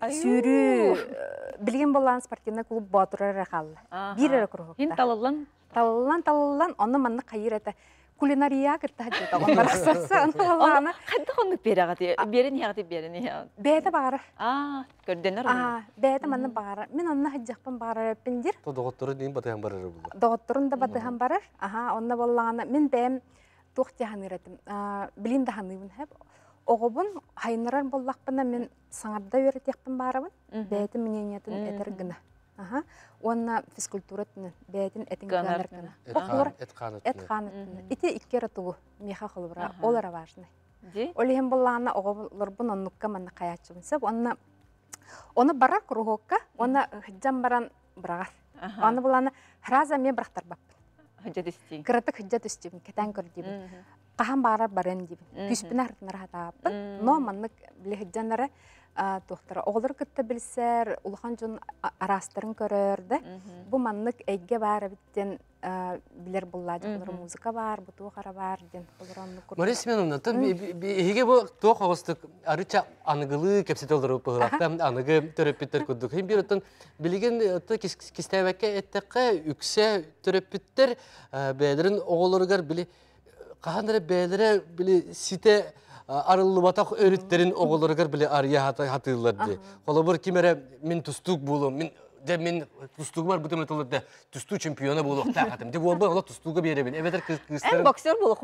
сүйрүү, билген болған спортивный клуб батырары қалды. Бир корок. Хин талалан, оны манны кайыр эте. Кулинария кырта хаджута. Ондар аксасы, оны кайда кондук берагати, берен ягати берен. Бейте багары. Көрдөнөр. Бейте манны багары. Мен онны хаджакпын багары пиндир. То доғыттыры дейін батыған барары болды. Доғыттырын да батыған барар. Онны боллағаны. Мен бәйім тоқты ханыратын. Білім да ханыбын хәп. Оғыбын хайнырар боллақпына мен саңарда өретекпін барабын. Бәйті мнениятын әтір гіна. Онна физкультуратын бәйтін әтін кәнір гіна. Әт қанытын. Ити иккері туғы меха қылыбыра. Олара важны. Олеген боллағына оғылырбын онныққа манна қаятшымсы. Оны барар кругокка, оны хыджан баран бірағар. Оны боланы храза мен бірақтар баппын. Хыджат істейін. Кырытык хыджат істейін, кетен көрдейбін. Қахан барар барын дейбін. Күспін артынар хатаппын. Но манны біле хыджанары тоқтары. Оғылыр күтті білсер, улхан жон арастырын көрерді. Бұ маннык әйге бар біттен билер буллады. Бұлар музыка бар, бұту қара бар. Мария Семеновна, еге бұл тоқ оғыстық арыча анығылы кепсет олдыры бұғылақта анығы төрөппіттер күдік. Хем бір ұттың білген кестәйбәкке әттіққа үксе төрөппіттер бәдірін оғылырғар білі қағандары бәдірі білі сите арылы батақ өріттерін оғылырғар білі ария хатылырды. Қолы бір кемері мен тұстық болу, мен тұстығы бар бұтым өтілерді тұсту чемпионы болу тағатым. Деп ол бұл тұстығы беребін. Әбетер кыстарын... Әм боксер болу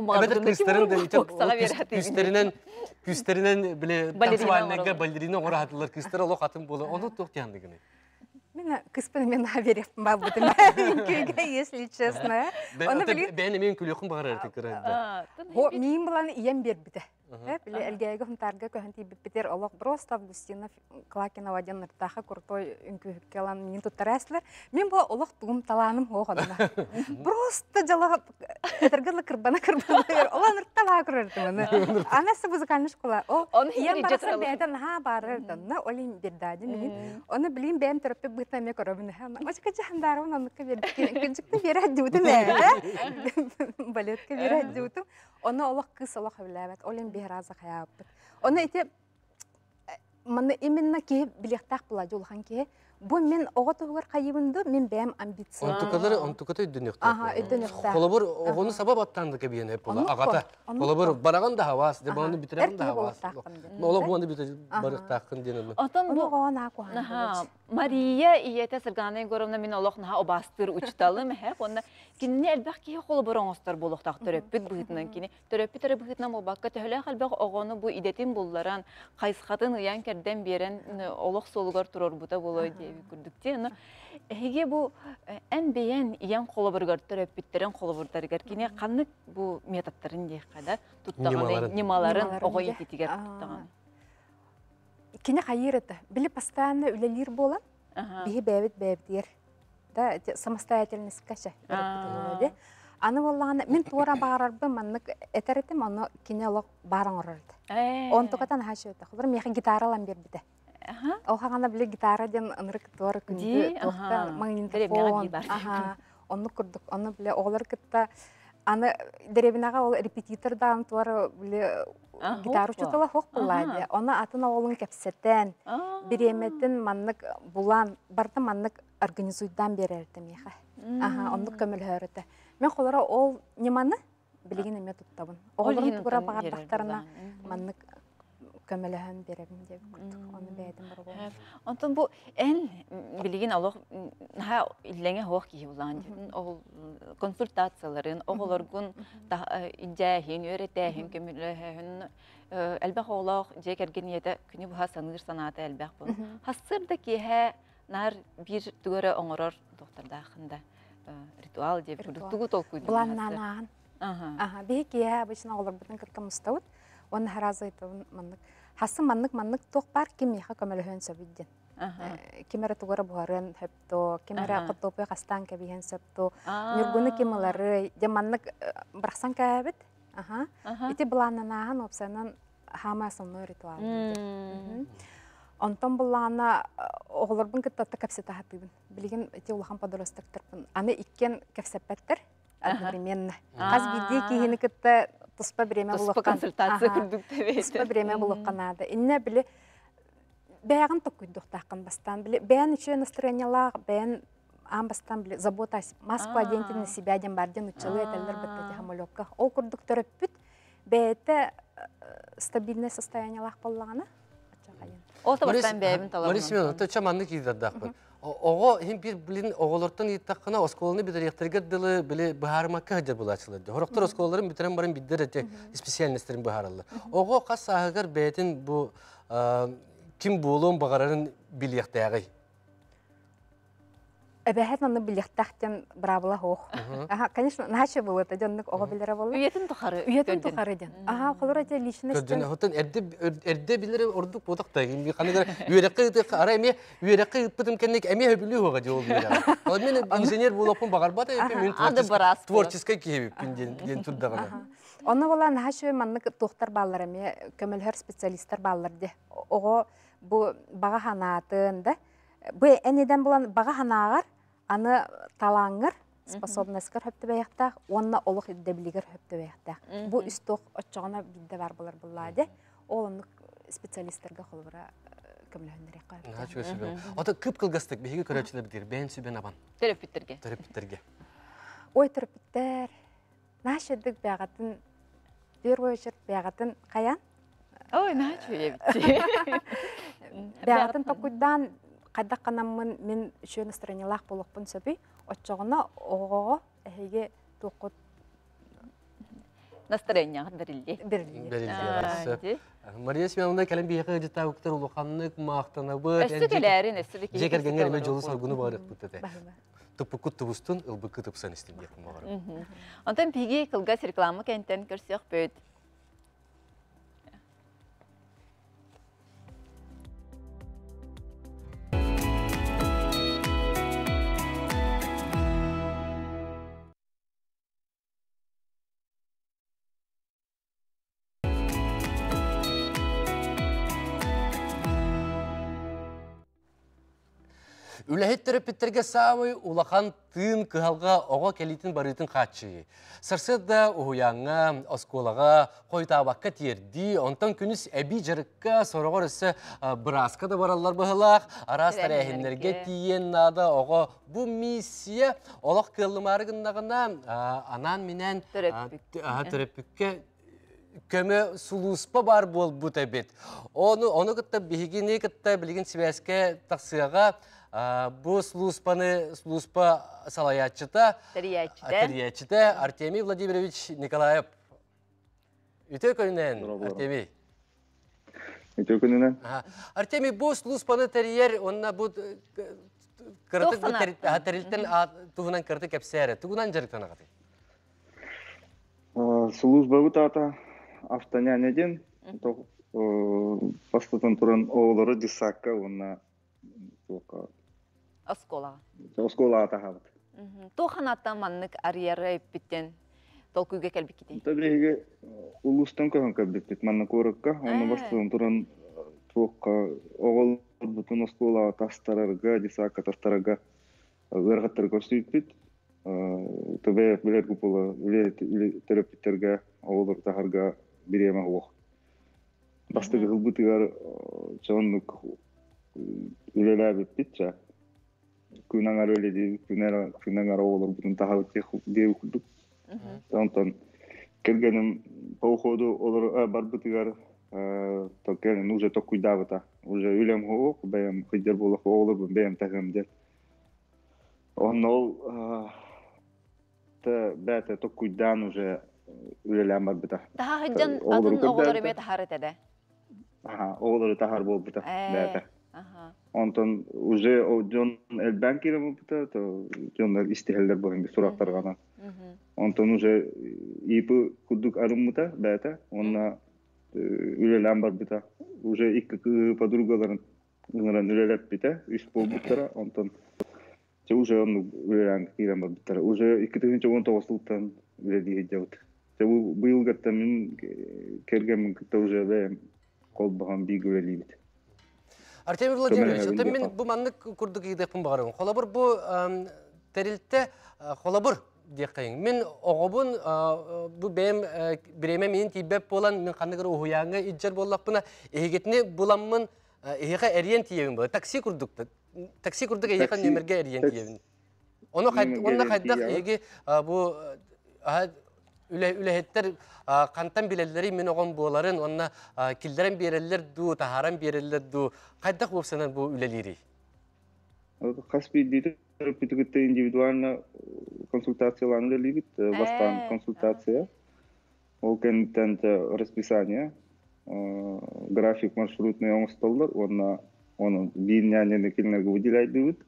құмағыр. Күстерінен біле танцевальныға балерина оғыра хатылар кыстары олық атым болу. Оны тоқ тияндығыны. Мен кыспын мен наверхпін ба бұдым. Күйге, если честно. Оны білейін. Бәні мен күліқін бағар әртік көрәді. Мен бұланы ием бер біді. Біле әлгәйгі хүнтарға көхінті бітер олық просто Августина Клакина ваден ныртаға кұртой үнкүйікке алан мен тұттар әсілер. Мен бұл олық тұғым таланым оғанына. Просто жалаға әтіргілі кірбана бер. Ола нырттаға көрерді мұны. Анасы музыкальный школа. Ием барасы бәйден барырдың. Олин бердады мен. Оны білейін бәйім түріппе бұйтна ме көрібіні. Очқа жағындары онаныққа берді. Күнжікті бері әддеудің әді. Балетке бері әддеудің. Оны олық кыз олық өләбет. Олин раза хаяппыт. Оны ите маны именно ке билектак булады улхан ке. Бу мен ого тугар кайыбынды мен бәм амбиция. Онтукаты дүнекте. Ага, дүнекте. Колобур огону сабап аттанды кебиен хеп була. Агата. Колобур бараган да хавас, деп аны битерем да хавас. Олог буны битер барык такын денеме. Отон бу гона куан. Мария иете сырганы горомна мен олог наха обастыр учталым хеп. Онда кинне элбак ки колобур оңостор болуктак төрөппүт быгытынан кини. Төрөппүт быгытынан болбакка төлө халбак огону бу идетин булларан кайсыкатын ыян керден берен олог солугар турор бута болой күрдүктен. Эге бу эн бейен иян колобургар төрөппүттерен колобурдаргар кини канык бу методдарын дейкада туттаган немаларын ого ититигер туттаган. Кини хайырыты. Били постоянно үлелир болан. Бихи бәбит. Да, самостоятельность каша. Аны болланы мен туара барарбы маннык этеретим аны кини олог баран орорды. Онтукатан хашыты. Хулар меха гитаралан бербиде. Охагана биле гитара ден ынрык туара күндү тохта магнитофон. Онну курдук. Оны биле оглар кытта аны деребинага ол репетитордан туара биле гитару чутала хок булады. Оны атын оғылын кепсеттен, биреметтен маннык булан, барды маннык организуйдан берерді меха. Онды көміл хөрді. Мен қолара ол неманы білеген еме тұттабын. Оғылын тұғыра бағардақтарына маннык көміліхін беребін деп күттік. Оны бәйдім бір болу. Онтон бұл ән білеген олық илләңе хоқ кейі ұлан. Консультацияларын, оғыларғын идәйін, өретәйін, көміліхін әлбәқ олақ жекерген еді күні бұға саныр санаты әлбәқ бұл. Хасырды кейі нар бір түгірі оңырыр доқтардақында ритуал деп күрдіктігі толқуйды. Бұланнанаған. Бей кейі обычно олар бұдың кіркім ұстауыд. Оны харазы айтуын маннык. Хасы маннык тоқ бар кем еға көміліхін сөбідден. Кемері тұғыры бұғарын хөпті, кемері құттопы қастан кәбейін сөпті, нүргіні кемілері, де маннык бірақсан кәбіт. Ити бұланнанаған опсанан хама сонны ритуал. Онтан бұлана оғыларбын кіттатты кәпсеті хатыбын. Білген ити ұлақан подолостықтырпын. Аны иккен кәпсеппәттір одновременно. Қаз бидде кейіні кітті тұспа біреме бұлыққан. Тұспа консультация күрдік тәбейді. Тұспа біреме бұлыққан ады. Инне білі бәяғын тоқ күйдіқтаққан бастан. Бәян үші настроениялақ, бәян ан бастан білі забота Москва дентін себя ден барден учылы әтәлдер бітті хамолёкка. Ол күрдік төрөппіт бәйті стабильный состояниялақ болағына. Ол табастан бәйбін талабын. Марис Семеновна, то чаманны кейдердақпын. Ого, хим bir bilin oğullardan yittaqına oskolunu bir direktörgedili bile baharmakka hajar bulachıldı. Horoktor oskolların bitiren barın bidder spesialistlerin baharlı. Ogo qas sahagar beytin bu kim bulun bağarın biliyaqtayı. Эбәһәт аны билектахтен бравла хох. Конечно, наше было это денник ого билере болду. Уятын тухары. Уятын тухары ден. Холор эте личность. Көдөн хотон эрде билере ордук бодакта. Ми каныгар үйрәккә кара эме үйрәккә иппитим кенник эме хөбүлү хога жол бирә. Ал мен инженер булапын багарбата мен творческий кебип ден турдагына. Оны була наше маннык тохтар баллар эме көмөлһөр специалисттер баллар де. Ого бу бага ханатын да. Бу энеден булан бага ханагар аны талаңыр способностькар хөптө бәяқтақ, онна олық иддебилигер хөптө бәяқтақ. Бу үстөк оччоғына бидде бар болар булады. Ол оны специалисттерге холбара көмөлһөннөрөк кайып. Начы сөбө. Ата кып кылгастык беге көрөчүлөр бир бен сөбен абан. Терапевттерге. Ой терапевттер. Нашыдык бягатын первый очередь бягатын каян? Ой, начу ебити. Бягатын токуйдан Қайдақ қанамын мен үші настроениялақ болықпын сөбей, отчоғына оғығы әйге тоқыт. настроение берилди. Берилди. Мария Семеновна кәлем бейеқі жыта өктір ұлықанлық мақтана бұд. Өссі келерін, өссі беке. Жекергенер мен жолы салғыны бағарық бұд. Тұппықы тұбыстың ұлбықы тұпсан істем дейқін бағарық. Онтан пиги қылғас рекламы кәнттен көрсек бөд. Үләхет терапевттерге самый улахан тын кыһалга ого келитин барытын качы. Сарсыда уяңа, осколага, койтабакка тиерди, онтан күнүс эби жарыкка сорогорысы браска да бараллар быһылак, арас тарехиннерге тиен нада ого бу миссия олох кыллымарыгындагына анан менен терапевтке көмө сулуспа бар бол бу табет. Оны кытта бигини кытта билген сибеске таксыга bu служба салаятчыта, Тарьячыта Артемий Владимирович Николаев. Үтө көйнен, Артемий. Үтө көйнен. Артемий, bu службаны тарьер, онна bu кыртык тарилтен тугунан кыртык кепсәре. Тугунан жарыктан агаты. Служба бутата автонянеден, пастатан туран оолору дисакка, онна Оскола атахабыт. Туханаттан маннык арьеры биттен толкуйга келбик кити. Табиге улустан көһөн кеббит манна корукка, оны бастан туран туокка огол бутун оскола тастарарга, дисакка тастарарга ыргаттар көрсөтүп, табе билер купола, терапевттерге оголор тахарга бирема ох. Бастыгы хылбытыгар чоннук үлеләбит битча. Күнәңәр өледи, күнәңәр оголор бутун тахарга деу кудук. Онтон кергеним по уходу олар барбытыгар токен уже токуйдабыта. Уже үлем хоок, бәем хыдер болах оголор бәем тагымдер. Онол бәте токуйдан уже үлеләм барбыта. Таха хыджан атын оголор эме тахары теде. Оголор тахар болбыта бәте. Онтон уже жон элбен кирем болбыта, то жондар истихелдер болген сурактарганан. Онтон уже ипы кудук арымыта бәте, онна үлеләм барбыта. Уже икки подругаларын үлеләп бите, үс болбыттара, онтон уже он үлеләм кирем барбыттара. Уже 2019-лыктан үлеледи жабыт. Быйыл гатта мен кергенмин кытта уже бәем колбаган биг үлелейбит. Артемий Владимирович, мен бу маннык курдук идепин багарым. Холабыр бу терилте холабыр дияқтайын. Мен оғобын бу бәем биреме менин тибеп болан мен қандығыр уhuяңы иджар боллақпына егетіне буламмын егеға әриен тиевін бұл. Такси курдукты. Такси курдук егеға нөмерге әриен тиевін. Онна қайдақ еге бу үләхеттер қантан билелері мен оған боларын, онна килдерен берелер ду, тахаран берелер ду. Қайдақ болсанан бұл үлелері? Қаспи дейді, терапевтикте индивидуально консультацияланы либит, бастан консультация. Ол кенттен расписание, график маршрутный оңыстолдар, оны бейіннәнені келінерге выделяйды бит.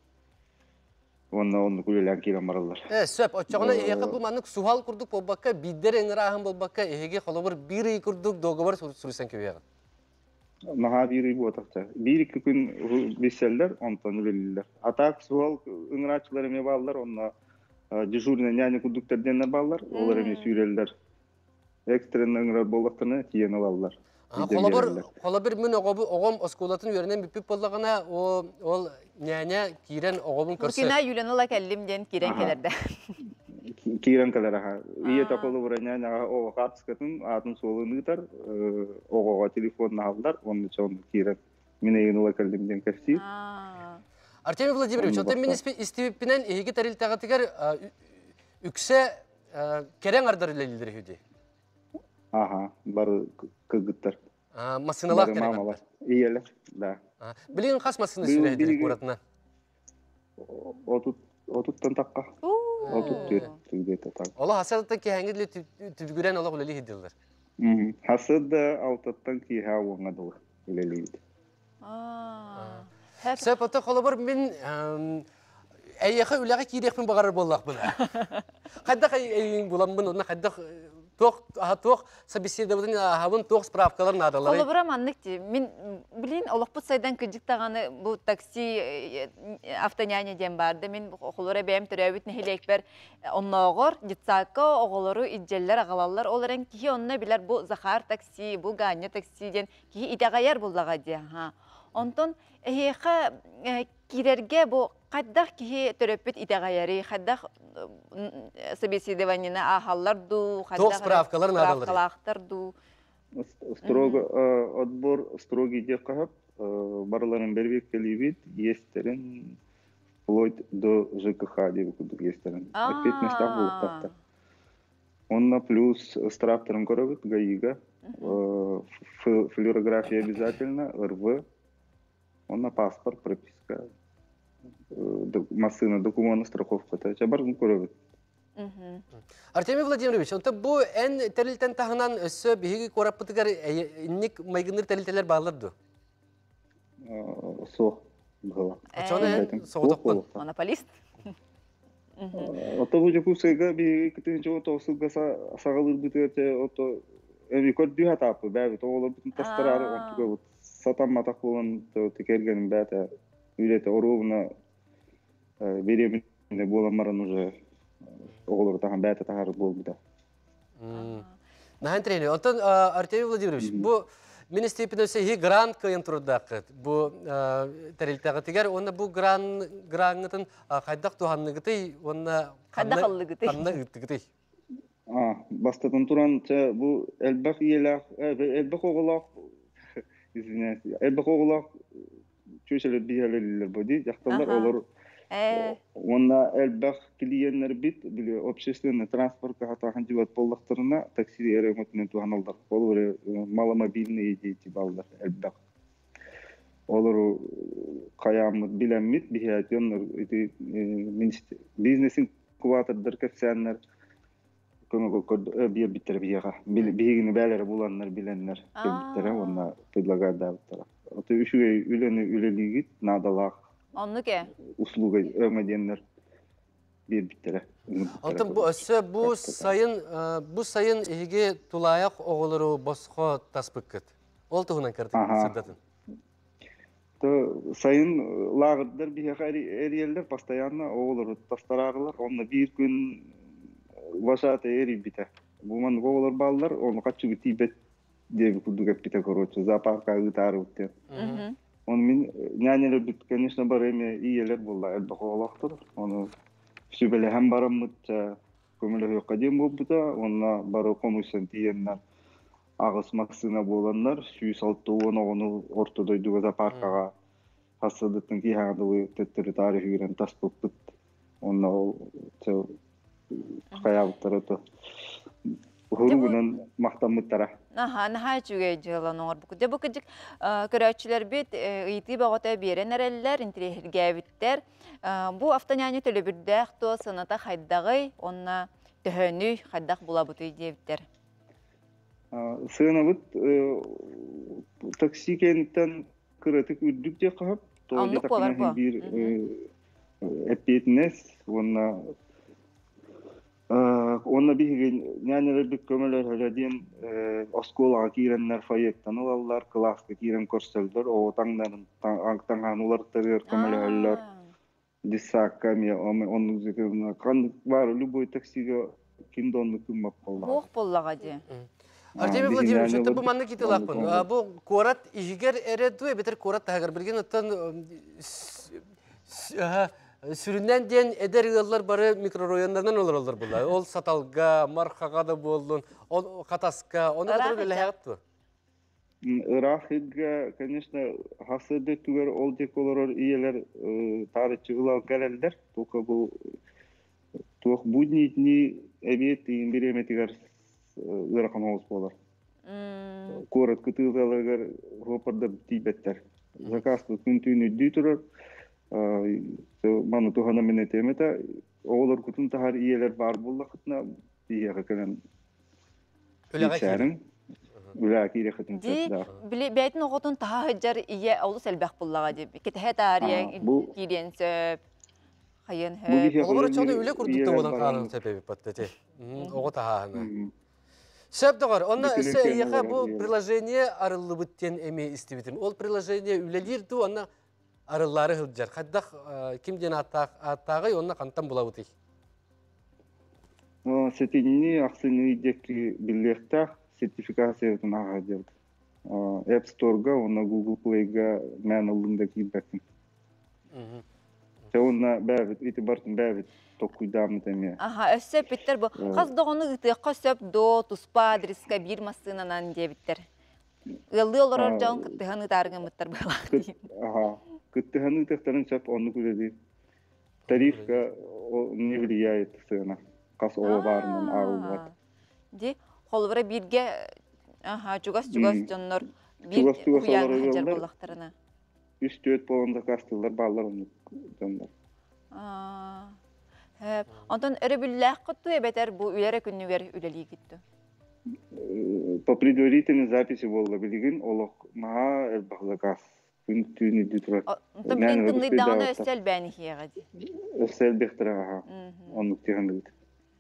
Оны күлелән келен баралар. Сөп, отчағына еғі бұл манық суғал күрдік болбаққа, биддер еңірағын болбаққа, еге қолыбыр бірі күрдік доғыбар сүрісен көбеғін. Наға бірі бұл отақта. Бір-екі күн беселдер, онтан үлелілер. Атақ суғал ыңырачылар еме балылар, онына дежурный няне күрдіктерден балылар, олар еме сүйрелдер. Экстрен ыңырар болақтаны тиен алалар. Қолабыр мен оғым осколатын өрінен бүпіп болағына ол няня кирен оғымын көрсі. Бұркина юленіла кәлімден кирен келерді. Кирен келер аға. Ие тақылы бұра няняға оға қатыскатын атын солын ұйтар, оғаға телефонын алдар, оның үшін кирен. Мен егініла кәлімден кәсті. Артемий Владимирович, отын мен істепіппінен егі тәріл тағатығар үксе керен ардар үлелілдері өйде? Бары кылгыттар. Масыналар керек аттар? Иелер, да. Білген қас масыны сүрәйдірек бұратына? Отуттан таққа. Отут где-то так. Ола хасадаттан киһәңгедле түбүгүрән ола үлели хиддилер. Хасыда алтаттан киһә уңадылар. Үлелейді. Сөп ота холобор мен әйеқі үләғі кейдекпін бағарыр боллақ бұна. Қайдақ әйең боламын, оны қайдақ тоқ собеседование хавын тоқ справкаларын адалары. Холоборам анныкти. Мен білейін, олықпыт сайдан күджік тағаны бұл такси автоняне дем барды. Мен холора бәйім түрәуіт нехелек бәр оннағыр, детсаққа оғылыру иджеллер, ағалалар. Оларын кейі онына білер бұл Захар такси, бұл Ганя такси ден кейі идағайар боллаға де. Онтон әйеқі кирерге бұл қайдақ кейі түрәппет идағайары, қайдақ собеседованияны ахаллар ду, тоқ справкаларын справкалақтар ду. Отбор строгий де қағып, барларын бербек келебет, естерін вплоть до ЖКХ деп күдік естерін. 15 болып тақта. Онна плюс страпторын көрігіт, ГАИга, флюорография обязательно, РВ, онна паспорт, прописка, машина, документ, страховка, чабарын көрігіт. Артемий Владимирович, онта бу эн тәрилтен тағынан өссө биһиги кораппытыгар инник майгыныр тәрилтелер бағылырды? Соқ бұғыла. Очоны соғдықпын. Монополист? Ото бұл жекусыға биһиги кітін жоғы тоғысылға сағалыр бұтығарча ото әмі көр дүй хатапы бәбіт оғылар бүтін тастырары онтуға бұт сатан матақ болын текергенін бәті үйреті оруғына береміне боламарын уже оғылар таған бәті тағары болды да. Нахайн тренер, онтан Артемий Владимирович, бұл мен степені өсі грант күйін тұрдақыт. Бұл тәрелтіға тегер, онда бұл грантын қайдақ туғанлығыты, онда қанна Бастатын тұран, бұл әлбәқ елақ, әлбәқ оғылақ, әлбәқ оғылақ чөшелер бейелелер бұды, жақталар олар онна әлбәқ клиенттер бит, біле общественный транспортқа қатаған жылат болдақтарына такси әрәмөтінен туған олдар. Олар маломобильный дейті балдар әлбәқ. Олар қаямыд біләммет, бейәтенлер, бизнесін куатордыр кәпсәнлер, бия биттер бияға. Бейгіні бәлері боланлар біленлер кәбіттері, онна предлагар дәуіттері. Оты үшіге үлелігіт, надалақ, услуга ömediyenler bir bitere. Антон bu sayın ehige tulayak oğulları bosqo taspıkkıt. Ol tuğunan kartı sırdatın. Sayın lağırdır bir eriyerler постоянно oğulları tastararılar. Onunla bir gün vasata eri bite. Bu man oğullar ballar onu kaçı bir tibet diye bir kudu gap bite korotçu. Zaparka gıtarı utten. Он мен нянелер бит, конечно, бар эме иелер булла, әлбәқ олақтыр. Оны сүбеле һәм бараммыт, көмеле юққа дем болбыта, онна бары комуйсан тиеннер ағыс максына боланнар, сүйіс алтты оны ортодойдуға да паркаға хасыдыттың кейхаңдылы төттірі тарихи үйрен тас бұппыт. Онна ол қаябыттар өті. Hurgunun mahtamıttara. Naha çüge jılan oğur bu. De bu küçük körəççiler bit iti bağıta beren ereller, intrihirgəvitler. Bu aftanyanı tölübürdək to sanata xaydağı, onna töhönü xaydaq bulabıtı deyibdir. Sığınabıt taksi kentten kıratık ürdük de qahab. Anlık bolar bu. Bir epiyetines, onna Onunla bir nyaneler bir kömeler haladen oskolağa kirenler fayetten olallar, klaska kiren korselder, o tangan ulartırır kömeler dissakami, onun üzerine kan var, любой taksiga kindonlu kümmap ollar. Boğ bollağa de. Артемий Владимирович, bu manlı kitilakpın. Bu korat ijiger eredu, beter korat tahagar bilgin otan süründen diyen eder yıllar bari mikrorayonlardan olur bunlar. Ol Satalga, Markaga da boldun, ol Kataska, ona kadar öyle hayat mı? Irak'ga, конечно, hasıda tüver olacak olur iyiler tarihçi ılal gelirler. Toka bu tuğ budni dni evet biremetigar Irak'ın olsun olur. Korat kıtığılar hoparda tibetler. Zakaslı tüntüğünü dütürür. Manu tuhana minete oğlar kutun tahar iyeler var bu vakitna diye kalan Ülaga geçerim. Ülaki ile katın Ди çatlar. бәйтін оғытын таға хыджар ие олы сәлбәқ бұллаға деп. Кетәһә тарияң, bu- кирен сөп, хайын Bu хөп. bir Олабыр чоны yakın үле курдукта iyeler болан var. қанын себеби паттете. Оғы тахаһына. Hı. Сөп дағар, онна Bütün өсі ülkenin ияға olarak бұл iyeler. приложение арылы бүттен эме истебитим. Ол приложение үлелерді, онна арыллары хылджар. Қаддақ кимден аттағы, онна қантан була бұтый. Сетинни аксыны идеки биллехтах сертификациятын ага делdi. App Store'ga, ona Google Play'ga mən alında kibbətin. Ona bəvit, itibartın bəvit tokuydamı demeye. Аха, өссөп биттер бу. Қаз доғыны ытыққа сөп до, туспа, адреска бир масынанан де биттер. Ылды олар жауын кыттыған ытарығын биттер бұлақ. Ага. Кыттыханы тахтарын чап onu күледі. Тарифка не влияет сына. Қас оға барынан арылбат. Ди, холбара бирге, аха, чугас жоннор, бир Чугас уян олар хаджар олар. болақтарына. 3-4 болonda kastıllar, ballar onu döndür. Онтон өрі бүлләқ құтты әбәтер бұл үлері күннігер үлелі кетті. По предварительной записи болды білген, олық маға әлбақлы қас. Күн түйіні дүтірі. Онтон білін тыңлайдағаны өссәл бәні хияға де. Өссәл бектірі аға. Оны тегін дейді.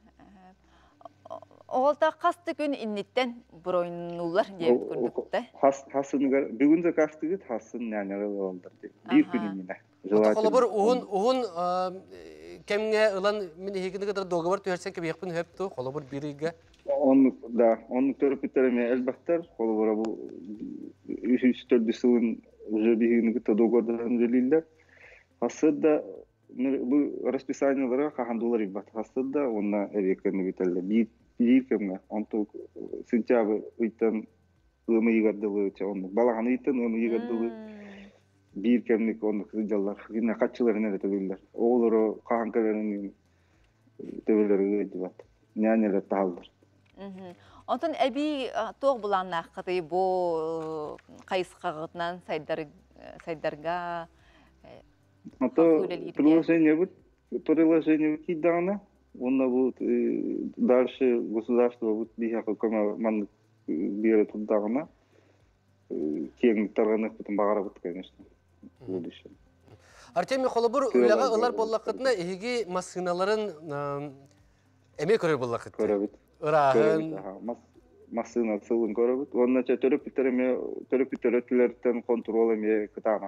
Оғылта қасты күн иннеттен бір ойнулар деп көрдікті. Бүгін де қасты күт, хасын нәнері олдар деп. Bir күн иміне. Қолабыр уғын кәмге ұлан мен егіні қадар доғабар түйерсен кәбі еқпін өпті, қолабыр біріге. Оның төріп біттеріме әлбақтар, қолабыра бұл 3-4 сылын уже егіні қыта доғардан жөлілдер. Хасыда бұл расписанияларға қағандулар ебат. Хасыда онна әрекені бітелді. Bir kemne, onto sentябрь ыйтан ымы егардылы, балаған ыйтан ымы егардылы. Bir kemlik onu kızıllar. Yine kaççıları nerede töbüller. Oğulları kahankalarının töbülleri ödü bat. Neler tahaldır. Ondan əbi toğ bulanna qıtı bu qayыс qağıtnan saydarga Ото приложение кидана. Onda bu дальше государство вот бихака команд берет тудагына кеңдик тарганып бүтүн багара бут, конечно. Будущее. Артемий Холобур үләгә ылар боллақытына еге машиналарын әме көрер боллақыт. Көрөбүт. Ырағын. Машина сылын көрөбүт. Оннача төрөп битерөтлөрдөн контрол эме кытана.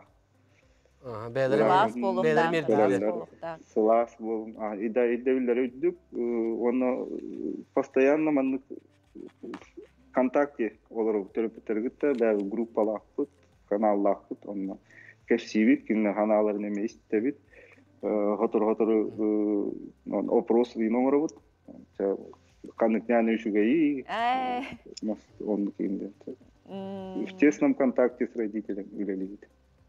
Сылас болум. Идебилер өйдүк. Оны постоянно манны контакте олар төрөп битергитте, бәбі группалақпыт, каналлақпыт, онна кәшсибит, кинне ханаларын эме истебит. Хотор опрос вино бут. Канык няны үшүгө и. Он кинде. В тесном контакте с родителями үлелейт.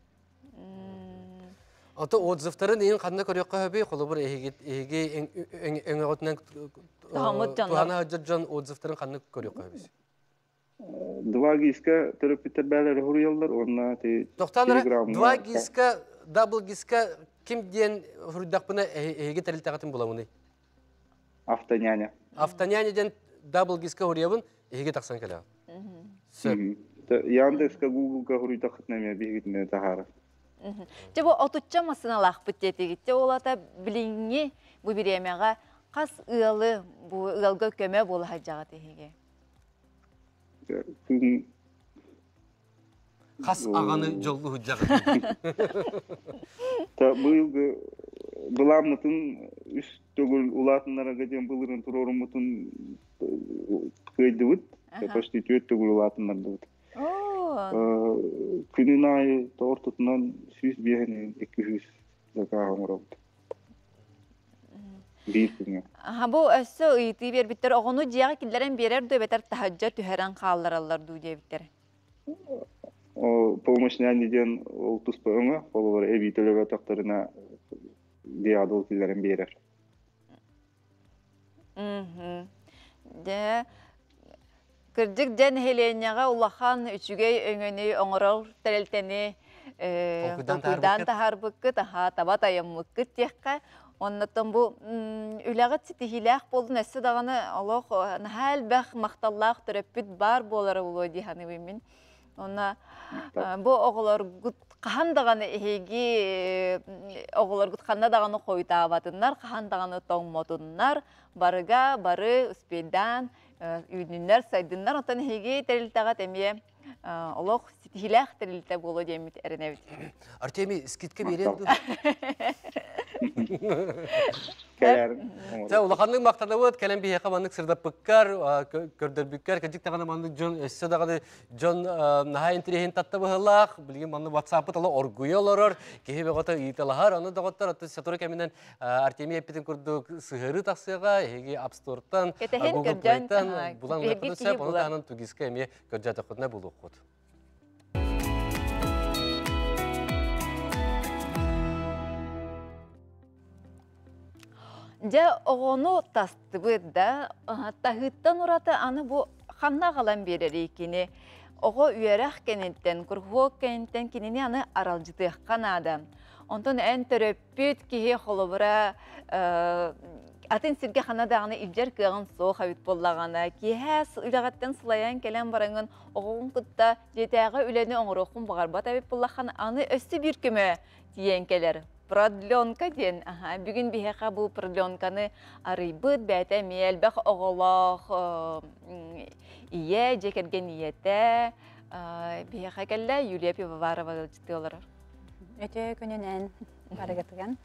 Ото отзывтарын ең қанна көрекқа хөбей, қолы бір еге өңеғотынан туғана жан отзывтарын қанна көрекқа хөбейсі? Два гиска төрөп битер бәләре хуруялдар, онна Телеграмда. Два гиска, дабл гиска кимден хурдақпына еге тәрілтәғатын боламыны? Автоняня. Автоняняден дабл гиска хуруябын еге тақсан кәлі. Яндекска, Гуглга хуруйтақытна мен бейгітіне тахары. Жабы отучча масыналақ бүттетігітте олата біліңе бұ біремеға қас ұялы бұ ұялға көмі болы хаджаға тегеге? Қас ағаны жолғы хүджаға. Бұламытын үш төгіл ұлатынлара ғаден бұлырын тұрорын мұтын көйді бұд. Почти төт төгіл ұлатынларды бұд. Күнін айы ортытынан 100 бейгені 200 закағын ұрабыд. Bir күнге. Бұ өссі ұйты бербіттер, оғыны жияғы келдерін берер дөй бетер тахаджа түхерен қалларалар дөй дебіттер? Помощь нәнеден ол тұспа өңі, олар әбей төлөбі тақтарына диадыл келдерін берер. Кырдык ден хеленяға улахан үчүгей өңөні оңырол тәрелтені толкудан тахар бұккы, таба таям мұккы текқа Оннаттан бу үләгәт ситихиләх болдун әссе даганы Аллах нәһәл бәх макталлах төрөппүт бар болары булу диханы мин. Онна бу оголор гут кахан даганы эһиги оголор гут ханна даганы койтабатыннар, кахан даганы тоңмотуннар, барыга бары успедан үйнүннәр сайдыннар онтан эһиги терилтага темие Аллах ситихиләх терилте болу демит эренебит. Артемий скидка береді. Келер. Улаханның мақтаны өт, кәлем бейе қаманның сырдап бұққар, көрдір бүккар, кәжік тағаны манның жон, өссі дағаны жон наға интереген татты бұғылақ, білген манның WhatsApp-ы тала оргуй оларыр, кейі беғота үйталағар, оны дағыттар, отты сәтуры кәмінен Артемий әппетін күрді сығыры тақсыға, еге App Store-тан, Google Play-тан, бұлан ұлақыды сөп, оны тағынан түгізгі әме көрджаты құдына бұлы құд. Жа оғону тастыбы да, тағыттан ұраты аны бұл қанна қалан берер екені. Оғы үйерақ кенеттен, күрхуық кенеттен кенені аны аралжытық қанады. Онтан ән төрөппүт кеге қолыбыра атын сирге қанадағаны илжер кығын соқ әбіт боллағаны. Кеғәс үлағаттан сылаян келен барыңын оғын күтті жетәғі үләні оңырықын бағарбат әбіт боллағаны аны өсті бір күмі дейен келер. Продленка ден. Бүгін бейхақа бұл продленканы арыйбыт бәті мәлбәқ оғылақ ие, жекерген иеті. Бейхақа кәлі Юлия Пивоварова жітті олар. Өте күнінен барығытыған.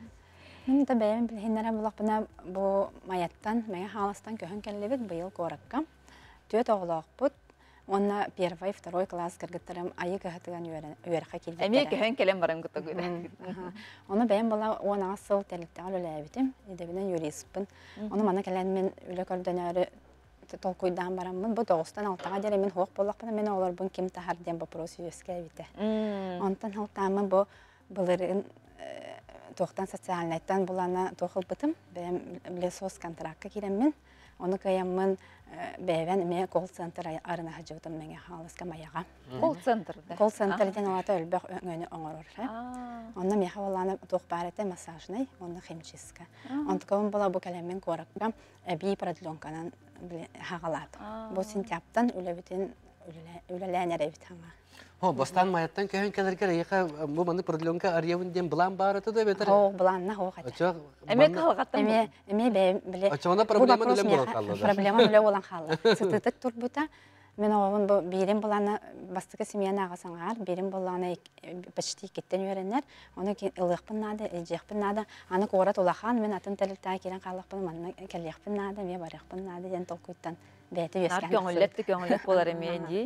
Мен de бәйім білгендері бұлақпына бұл маяттан, мәйі халастан көхін кәлі бұйыл қораққа. Төт оғылақ бұд. Онна первый, второй класс кыргыттарым айы кыһытыган үөрхэ килбиттер. Эми көхөн келем барам гыта гыда. Оны бәйем бала он асыл телектә үләбитем. Идебинен юристпын. Оны мана келен мен үлә көрдөнөрү толкуйдан бараммын. Бу 9-тан 6-га дәре мен хок боллакпын. Мен олар бун ким тахар ден вопрос юскә бите. Онтан халтамы бу булырын тоқтан социальныйттан булана тохылбытым. Бәйем лесос контрактка киреммен. Оны каяммын бәйвен мен колл-центр арына хажыбытым менге халыска маяга. Колл-центрда. Колл-центрден алата өлбәк өңөне оңорор. Онна меха буланы тохпарete массажный, онна химчистка. Онткавын була бу калеммен коракка би продленканан хагалат. Бу сентябрьтан үлебитен үлеләнәре бит аңа. Бастан маяттан көхін кәлерге рейқа бұл манды продленка арьевын ден бұлан барыты да бетер? Бұланна хоқ әті. Әме қалғаттан бұл? Әме бәй, Очоғында проблема үлем болан қалды. Проблема үлем болан қалды. Сытытык тұр бұта. Мен оғын берім бұланы бастықы семьяны ағасаңар, берім бұланы почти кеттен үйеренер. Оны ылықпын нады, жеқпін нады. Аны қорат олақан, мен атын тәлілтәй керен қалықпын, манна кәлеқпін нады, мен барықпын нады, ден толқуйттан бәйті өскен. Көңілетті болар емейді.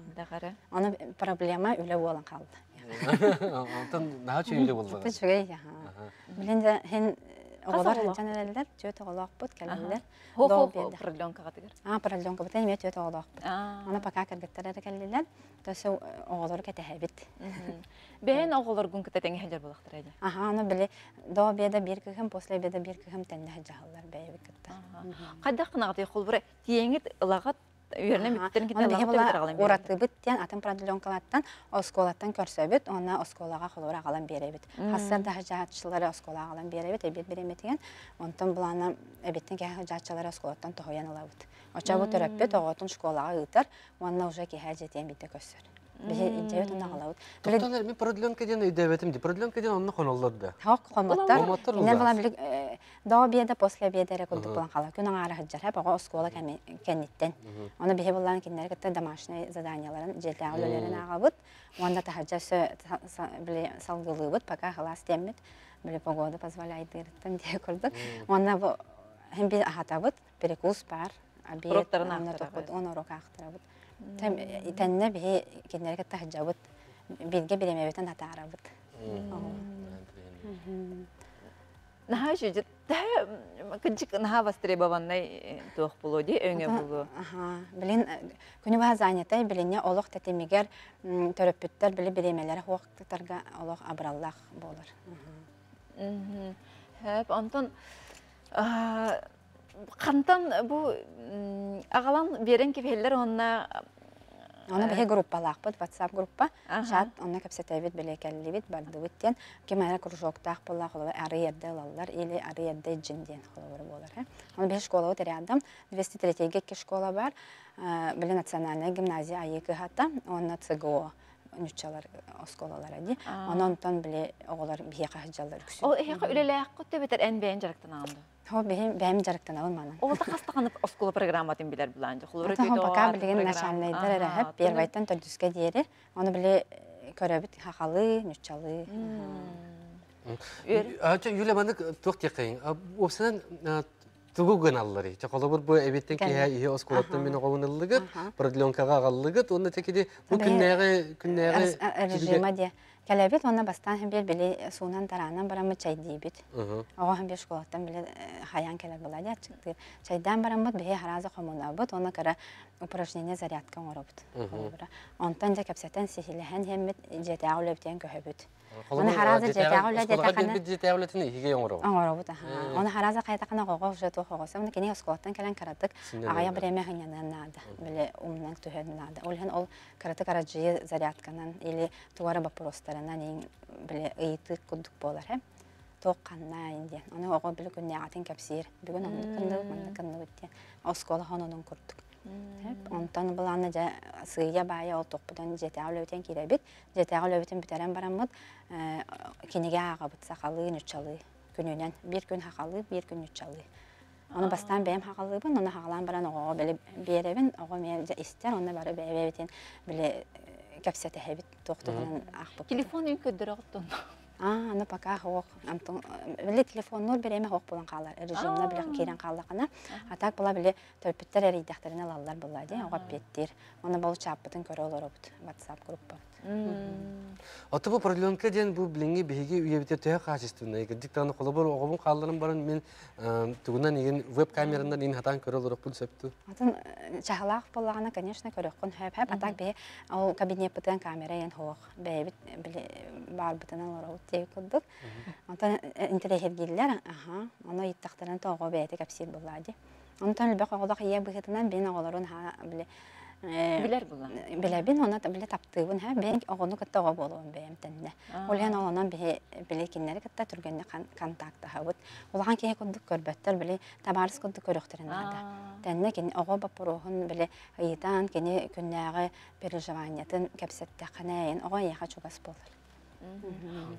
Оны проблема үлі болан қалды. Онтан наға чөйлі болды? Бұл чөй, білінде хен оғылар ханчан әлелер, төт оғылақ бұд кәлелер. Хоқ продленка қатығыр? Продленка бұд, әне төт оғылақ бұд. Оны пақа кіргіттер әрі кәлелер, төсі оғылар кәті әбіт. Бәйін оғылар күн күті тәңі хәлдер болақтыр әді? Оны білі, до беда бір күхім, после беда бір күхім тәнді хәлжағылар бәйі бікітті. Қайдақ қынағыты қолбыры тиеңіт ылағат үйерінен бүттерін кетен ылағат өтір ағалан береді? Ораты бүттен, атын продленкалаттан, осколаттан көрсө бүт, оны осколаға қолыр ағалан бере бүт. Хасыр да хәжатшылары оскола ағалан бере бүт, әбет береметеген, онтан бұланы әбеттен кәй хәжатшылары осколаттан тоғыян ұла бүт. Оча бұт өрөппет, оғытын школаға ұйтар, онына уже кей хәжетен бітті көсір. Бізі инжевет ұна қалауыт. Тоқтан әрмен продленка ден өйдәветім де, продленка ден онына қонолларды? Хауқ қоматтар. Инен бұла білік, дау беда, после бедері күлдік бұлан қала. Күнің ары хыджар, хәп оға оскола кәнеттен. Оны бейе бұлан кеннері кітті домашный заданияларын, желті өлерін аға бұд. Онда тахаджа салғылы бұд, пока хылас деммет. Білі погода позволяйды ұрыттым дей көрдік. Онда бұл, hem bir ahata bud, перекус бар, обед, оны урок ақтыра бud. Тәнне бе кеннерге тахджа бud, билге биремебетен атара бud. Наха жүжі, күнчік наха востребованный туық болу де, өңе болу. Білін, күні баға занятый, біліне олық тәтемегер төрөппүттер білі биремелері хуақтықтарға олық абыраллақ болыр. Антон, қантан бұл ағалан берен кефелер онына Оны бе группалақпыт, WhatsApp группа. Чат, оны кәпсетәбит белекәллебит, бардыбыт тен. Кемәре кружоктақ болақ олар, ары ерде лалар, или ары ерде джинден холовар болар. Оны бе школа рядом, 203-ге школа бар. Біле национальная гимназия айыкы хата, оны ЦГО. Нүчалар осколалар ади. Онон биле оголар бие кахжалар күсү. Ол эхе үлелек көтө бетер эн бен жарыктан алды. Хо бем жарыктан алманын. Ол да хастаганы оскола программатын билер биланжы. Хулуру көтө. Пока билген начальныйдар хеп первайтан төрдүскө диери. Аны биле көрөбүт хакалы, нүчалы. Юля маны токтекейин. Опсынан тугуган аллары. Чакалабыр бу эбеттен кия ие осколаттан мен оғынылыгыт, продленкаға ағалыгыт, онда текеде бу күннәғі режима де. Кәләбет, онна бастан хем бер биле суунан таранан барамы чай дейбит. Оға хем бер школаттан биле хаян кәләр була де чыкты. Чайдан барамыт бе харазы комунабыт, онна кара упражнение зарядка оробыт. Онтан да кәпсәтен сихиләһән хеммет жетә үлептен көһөбүт. Оны харазы жетә Оны харазы кайтакана гого жето хогоса. Оны кене осколаттан келен каратык. Агая бреме ханянада. Биле умнан төһөннада. Ол каратык араҗы зарядканан или тугары бапростарынан ин биле ыйты кудук болар һәм токканна инде. Оны ого биле күннәгатен кәпсир. Бүген аны кынды битте. Оскола ханонун курдук. Онтан буланы да сыя бая ол топпудан жетә үлөтен киребит. Жетә үлөтен битерен барамыт. Кинеге агабыт сакалы, нүчалы. Күнүнен бир күн хакалы, бир күн нүчалы. Аны бастан бем хакалыбын, аны хагалан баран ого беле беребин, ого мен истер, аны бары бебетен биле кәпсәтә хәбит токтугунан акпып. Телефон үкөддөр оттон. Аны пока хок. Антон биле телефон нур береме хок булан калар. Режимна биле кирен калдыкына. Атак була биле төпүттер эридәхтерне алалар була ди. Ага петтер. Аны бул чаппытын көрө олоробут. WhatsApp группа. Аты бу продленка ден бу билинги биге үйебите төһө качественно. Диктаны колобор огобун калдырын барын мен тугунан еген веб камерандан ин хатан көрө олорop бул сөптү. Атын чахалак боллагана, конечно, көрөккөн хэп атак бе ал кабинет бутан камера ен хок. Бе биле бар бутан олоробут тек кылдык. Антан интернет аны иттактаран тоого бете капсил булады. Антан бе кагылак ие быгытынан бен оголорун биле билер була. Билебин оны биле таптыбын һәм бен огону кытта болуун бемтенне. Олен аланан биле киннәре кытта түргәнне контакты хабыт. Улаган кие кудук көрбәттер биле табарыс кудук көрөктөрен ада. Тәнне кин ого бапорохун биле ыйтан кини күннәгы переживаниятын кәпсәттә канайын ого яха чугас болар.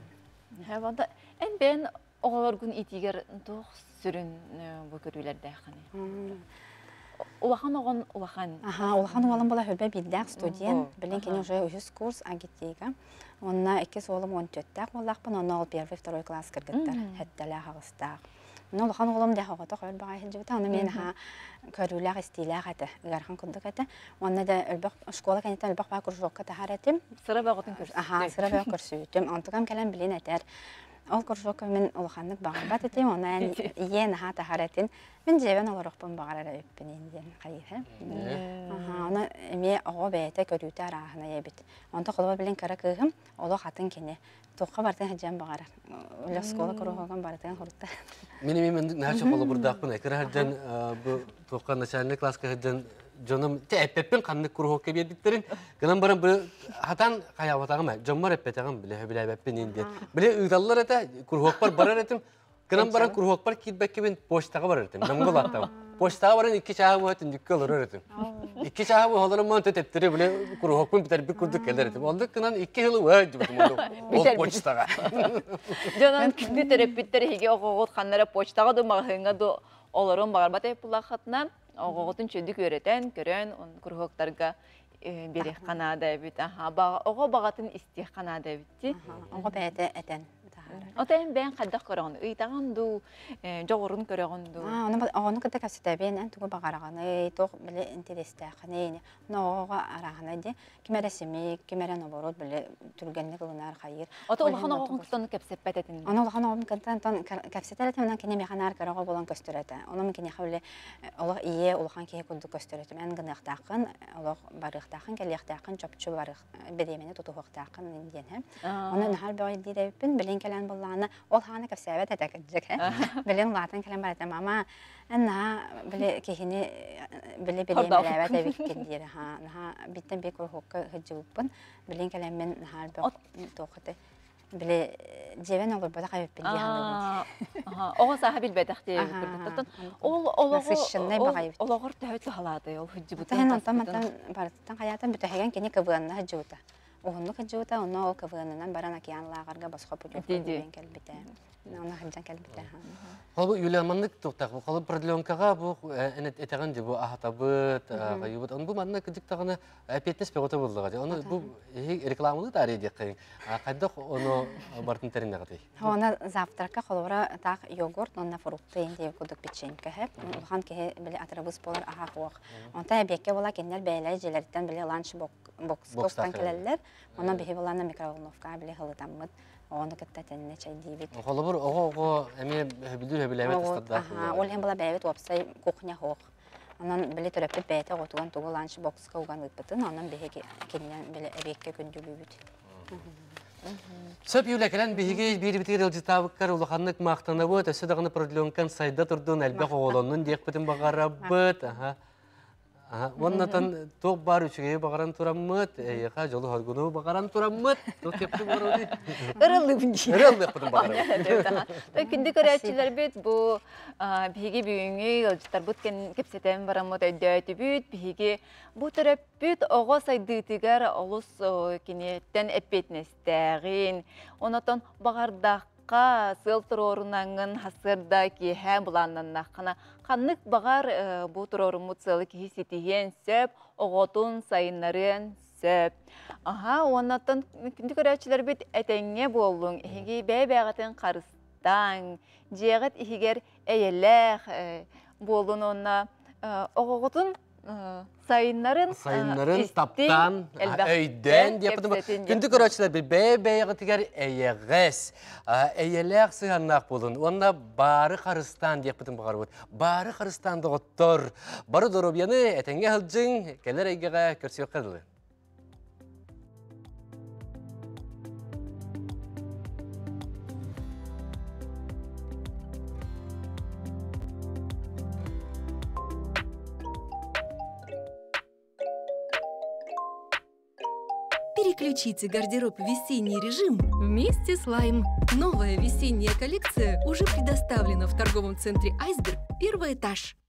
Һәвада эн бен оголор күн итигер тох сүрүн бу көрүләрдә ханы. Улахан огон улахан. Улахан улан була хөрбә билдәк студент, билен кини уже 100 курс агитига. Онна 2 солым 14 буллакпын, онна 1-2 класс киргәттәр. Хәттәлә хагыста. Мен улахан улам да хагыта хәл бага хәҗәтә, аны мен көрүләр истиләр хәтә. Гархан кындык хәтә. Онна да әлбәк школа кәнитә әлбәк ба кружокка таһаратым. Сыра багытын күрсә. Сыра баг күрсәтем. Антыгам кәләм билен әтәр. Ол кружокка мен улаханнык багырбат этем, она ен хата харатин. Мен жебен олорокпун багарара өппен инден кайыр. Аны эме ого бете көрүтө арахына ебит. Онда колба билен кара кыгым, оло хатын кене. Токка бартан хаҗам багара. Улас школа кружоккан бартан хорта. Мен нәрсә колы бурдакпын. Экраһдан бу токка начальный класска хаҗан Jonum tepepin kanlık kuruhok kebiyediklerin gelen barın bu hatan kayavatağı Jonmar epetağım bile beppin indi. Bile ıdallar ete kuruhok var barar etim. Gelen barın kuruhok var kitbek kebin poştağı var etim. Namgol attım. Poştağı varın 2 çağı bu etim dükkan olur etim. 2 çağı bu olanın mantı teptiri bile kuruhokun biter bir kurduk gelir etim. Oldu kınan 2 yılı var diyorum o poştağı. Jonan kitli terapitleri hige oğut kanlara poştağı da mağhınga da olurun bağırbat yapılar hatına. Oğutun çöndük öğreten, gören, kuruhoklarga berek kanada bit. Oğu bağatın istih kanada bitti. Oğu beyde eten. Oten ben kaddak körüğün, ıytağın du, çoğurun körüğün du. Onu kadar kasıda ben entuğu bağırağını, toğ bile interestağını, oğu arağını de, kime resmi, kime renovorot bile türgenlik olunar hayır. Ota olağın oğun kutanı kapsepet etin. Onu olağın oğun kutanı kapsepet etin, ondan kine mekanar körüğü bulan gösterete. Onu mekine havle, olağ iyi, olağın keye kulduk gösterete. Ben gınıqtağın, olağ barıqtağın, keliqtağın, çöpçü barıq, bedemeni tutuqtağın indiyen hem. Onu nahal böyle deyip ben bilen kelen киһен булланы ол ханы кәсәбәт әтәкәҗәк. Белен латын калам бар мама анна биле киһини биле беләбәт әбиккән дире ха. Наха биттен бек хокка хҗубын билен калам мен харбы тохты. Биле жевен olur бада кайып биле ханы. Ого сахабил бәдәхте күрдәтән. Ологор тәһәт халады, ол хҗубын. Тәһән бартан хаятан бүтәһәгән кене кыбыгынна хҗута. Оғынны қыджуыта, оны ол кывығынынан баран океанлағарға басқа путевка деген кәлбіті. Оны қыджан кәлбіті. Бұл юлиаманлык тоқтақ, бұл продленкаға бұл әтеген де бұл ағатабыт, ғайыбыт. Оны бұл маңына күдік тағына әпетнес пеғота болдыға. Оны бұл рекламылы тарih дек қайын. Қайдақ оны бартын тәріне қатай? Оны завтракка қолуыра тақ йогурт, онына фрукты енді күдік печенька хәп. Ұлған кеге білі атрабыз болар аға қуақ. Онта әбекке бола кеннер бәйләй желерден білі ланш бокстан келелер. Оны бейі боланы микроволновка білі ғылытамыд. Оны кіттәтінне чай дейбет. Қолы бұр, оғы әме білдір әбіләбет ұстарда? Ол хем бола бәйбет опсай кухня хоқ. Онан білі түрәпті бәйті ғотуған тұғы ланшы боксқа ұған ұйтпытын, онан бейі кеннен білі әбекке күнділі бүт. Сөп юләкелән бейге бейді бітігер елжетабыққар ұлықанлық мақтаны бұд, өсі дағыны продленкан сайда тұрдың әлбәқ оғылының дек бітін бағара бұд. Оннатан тоқ бар үшіге бағаран тұрамыд, әйеға жолы ғаргуны бағаран тұрамыд, тоқ кепті бар өді. Үрілі бүнде. Үрілі бұтын бағаран. Күнді көрәтшілер бет, бұл бейге бүйіңе ғылжытар бұт кепсетен барамыд өйдәйті бүт, бейге бұл түріп бүт оғы сайдығытығар олыс кенеттен әпетнестәғин. Онатан бағардақ сыл тұрорунаңын хасырда киһә буланнан наққана қаннық бағар бұ тұрорумут сылы киһи сетиген сөп, оғотун сайынларын сөп. Оннаттан күнді көрәтшілер бет әтәңе болуң, еге бәй-бәғатын қарыстан, жеғыт егер әйеләқ болуын онна оғотун сайынларын таптан, өйден депті. Күнді көрәтшілер бет бәй-бәйғытығар әйеғес, әйеләқ сығаннақ болуын. Онна бары қарыстан депті бағар бұд. Бары қарыстанды ғыттыр. Бары дұрубияны әтәңе ғылжың, кәлер әйгеға көрсеу қадылы. Переключите гардероб в весенний режим вместе с Lime. Новая весенняя коллекция уже предоставлена в торговом центре «Айсберг», первый этаж.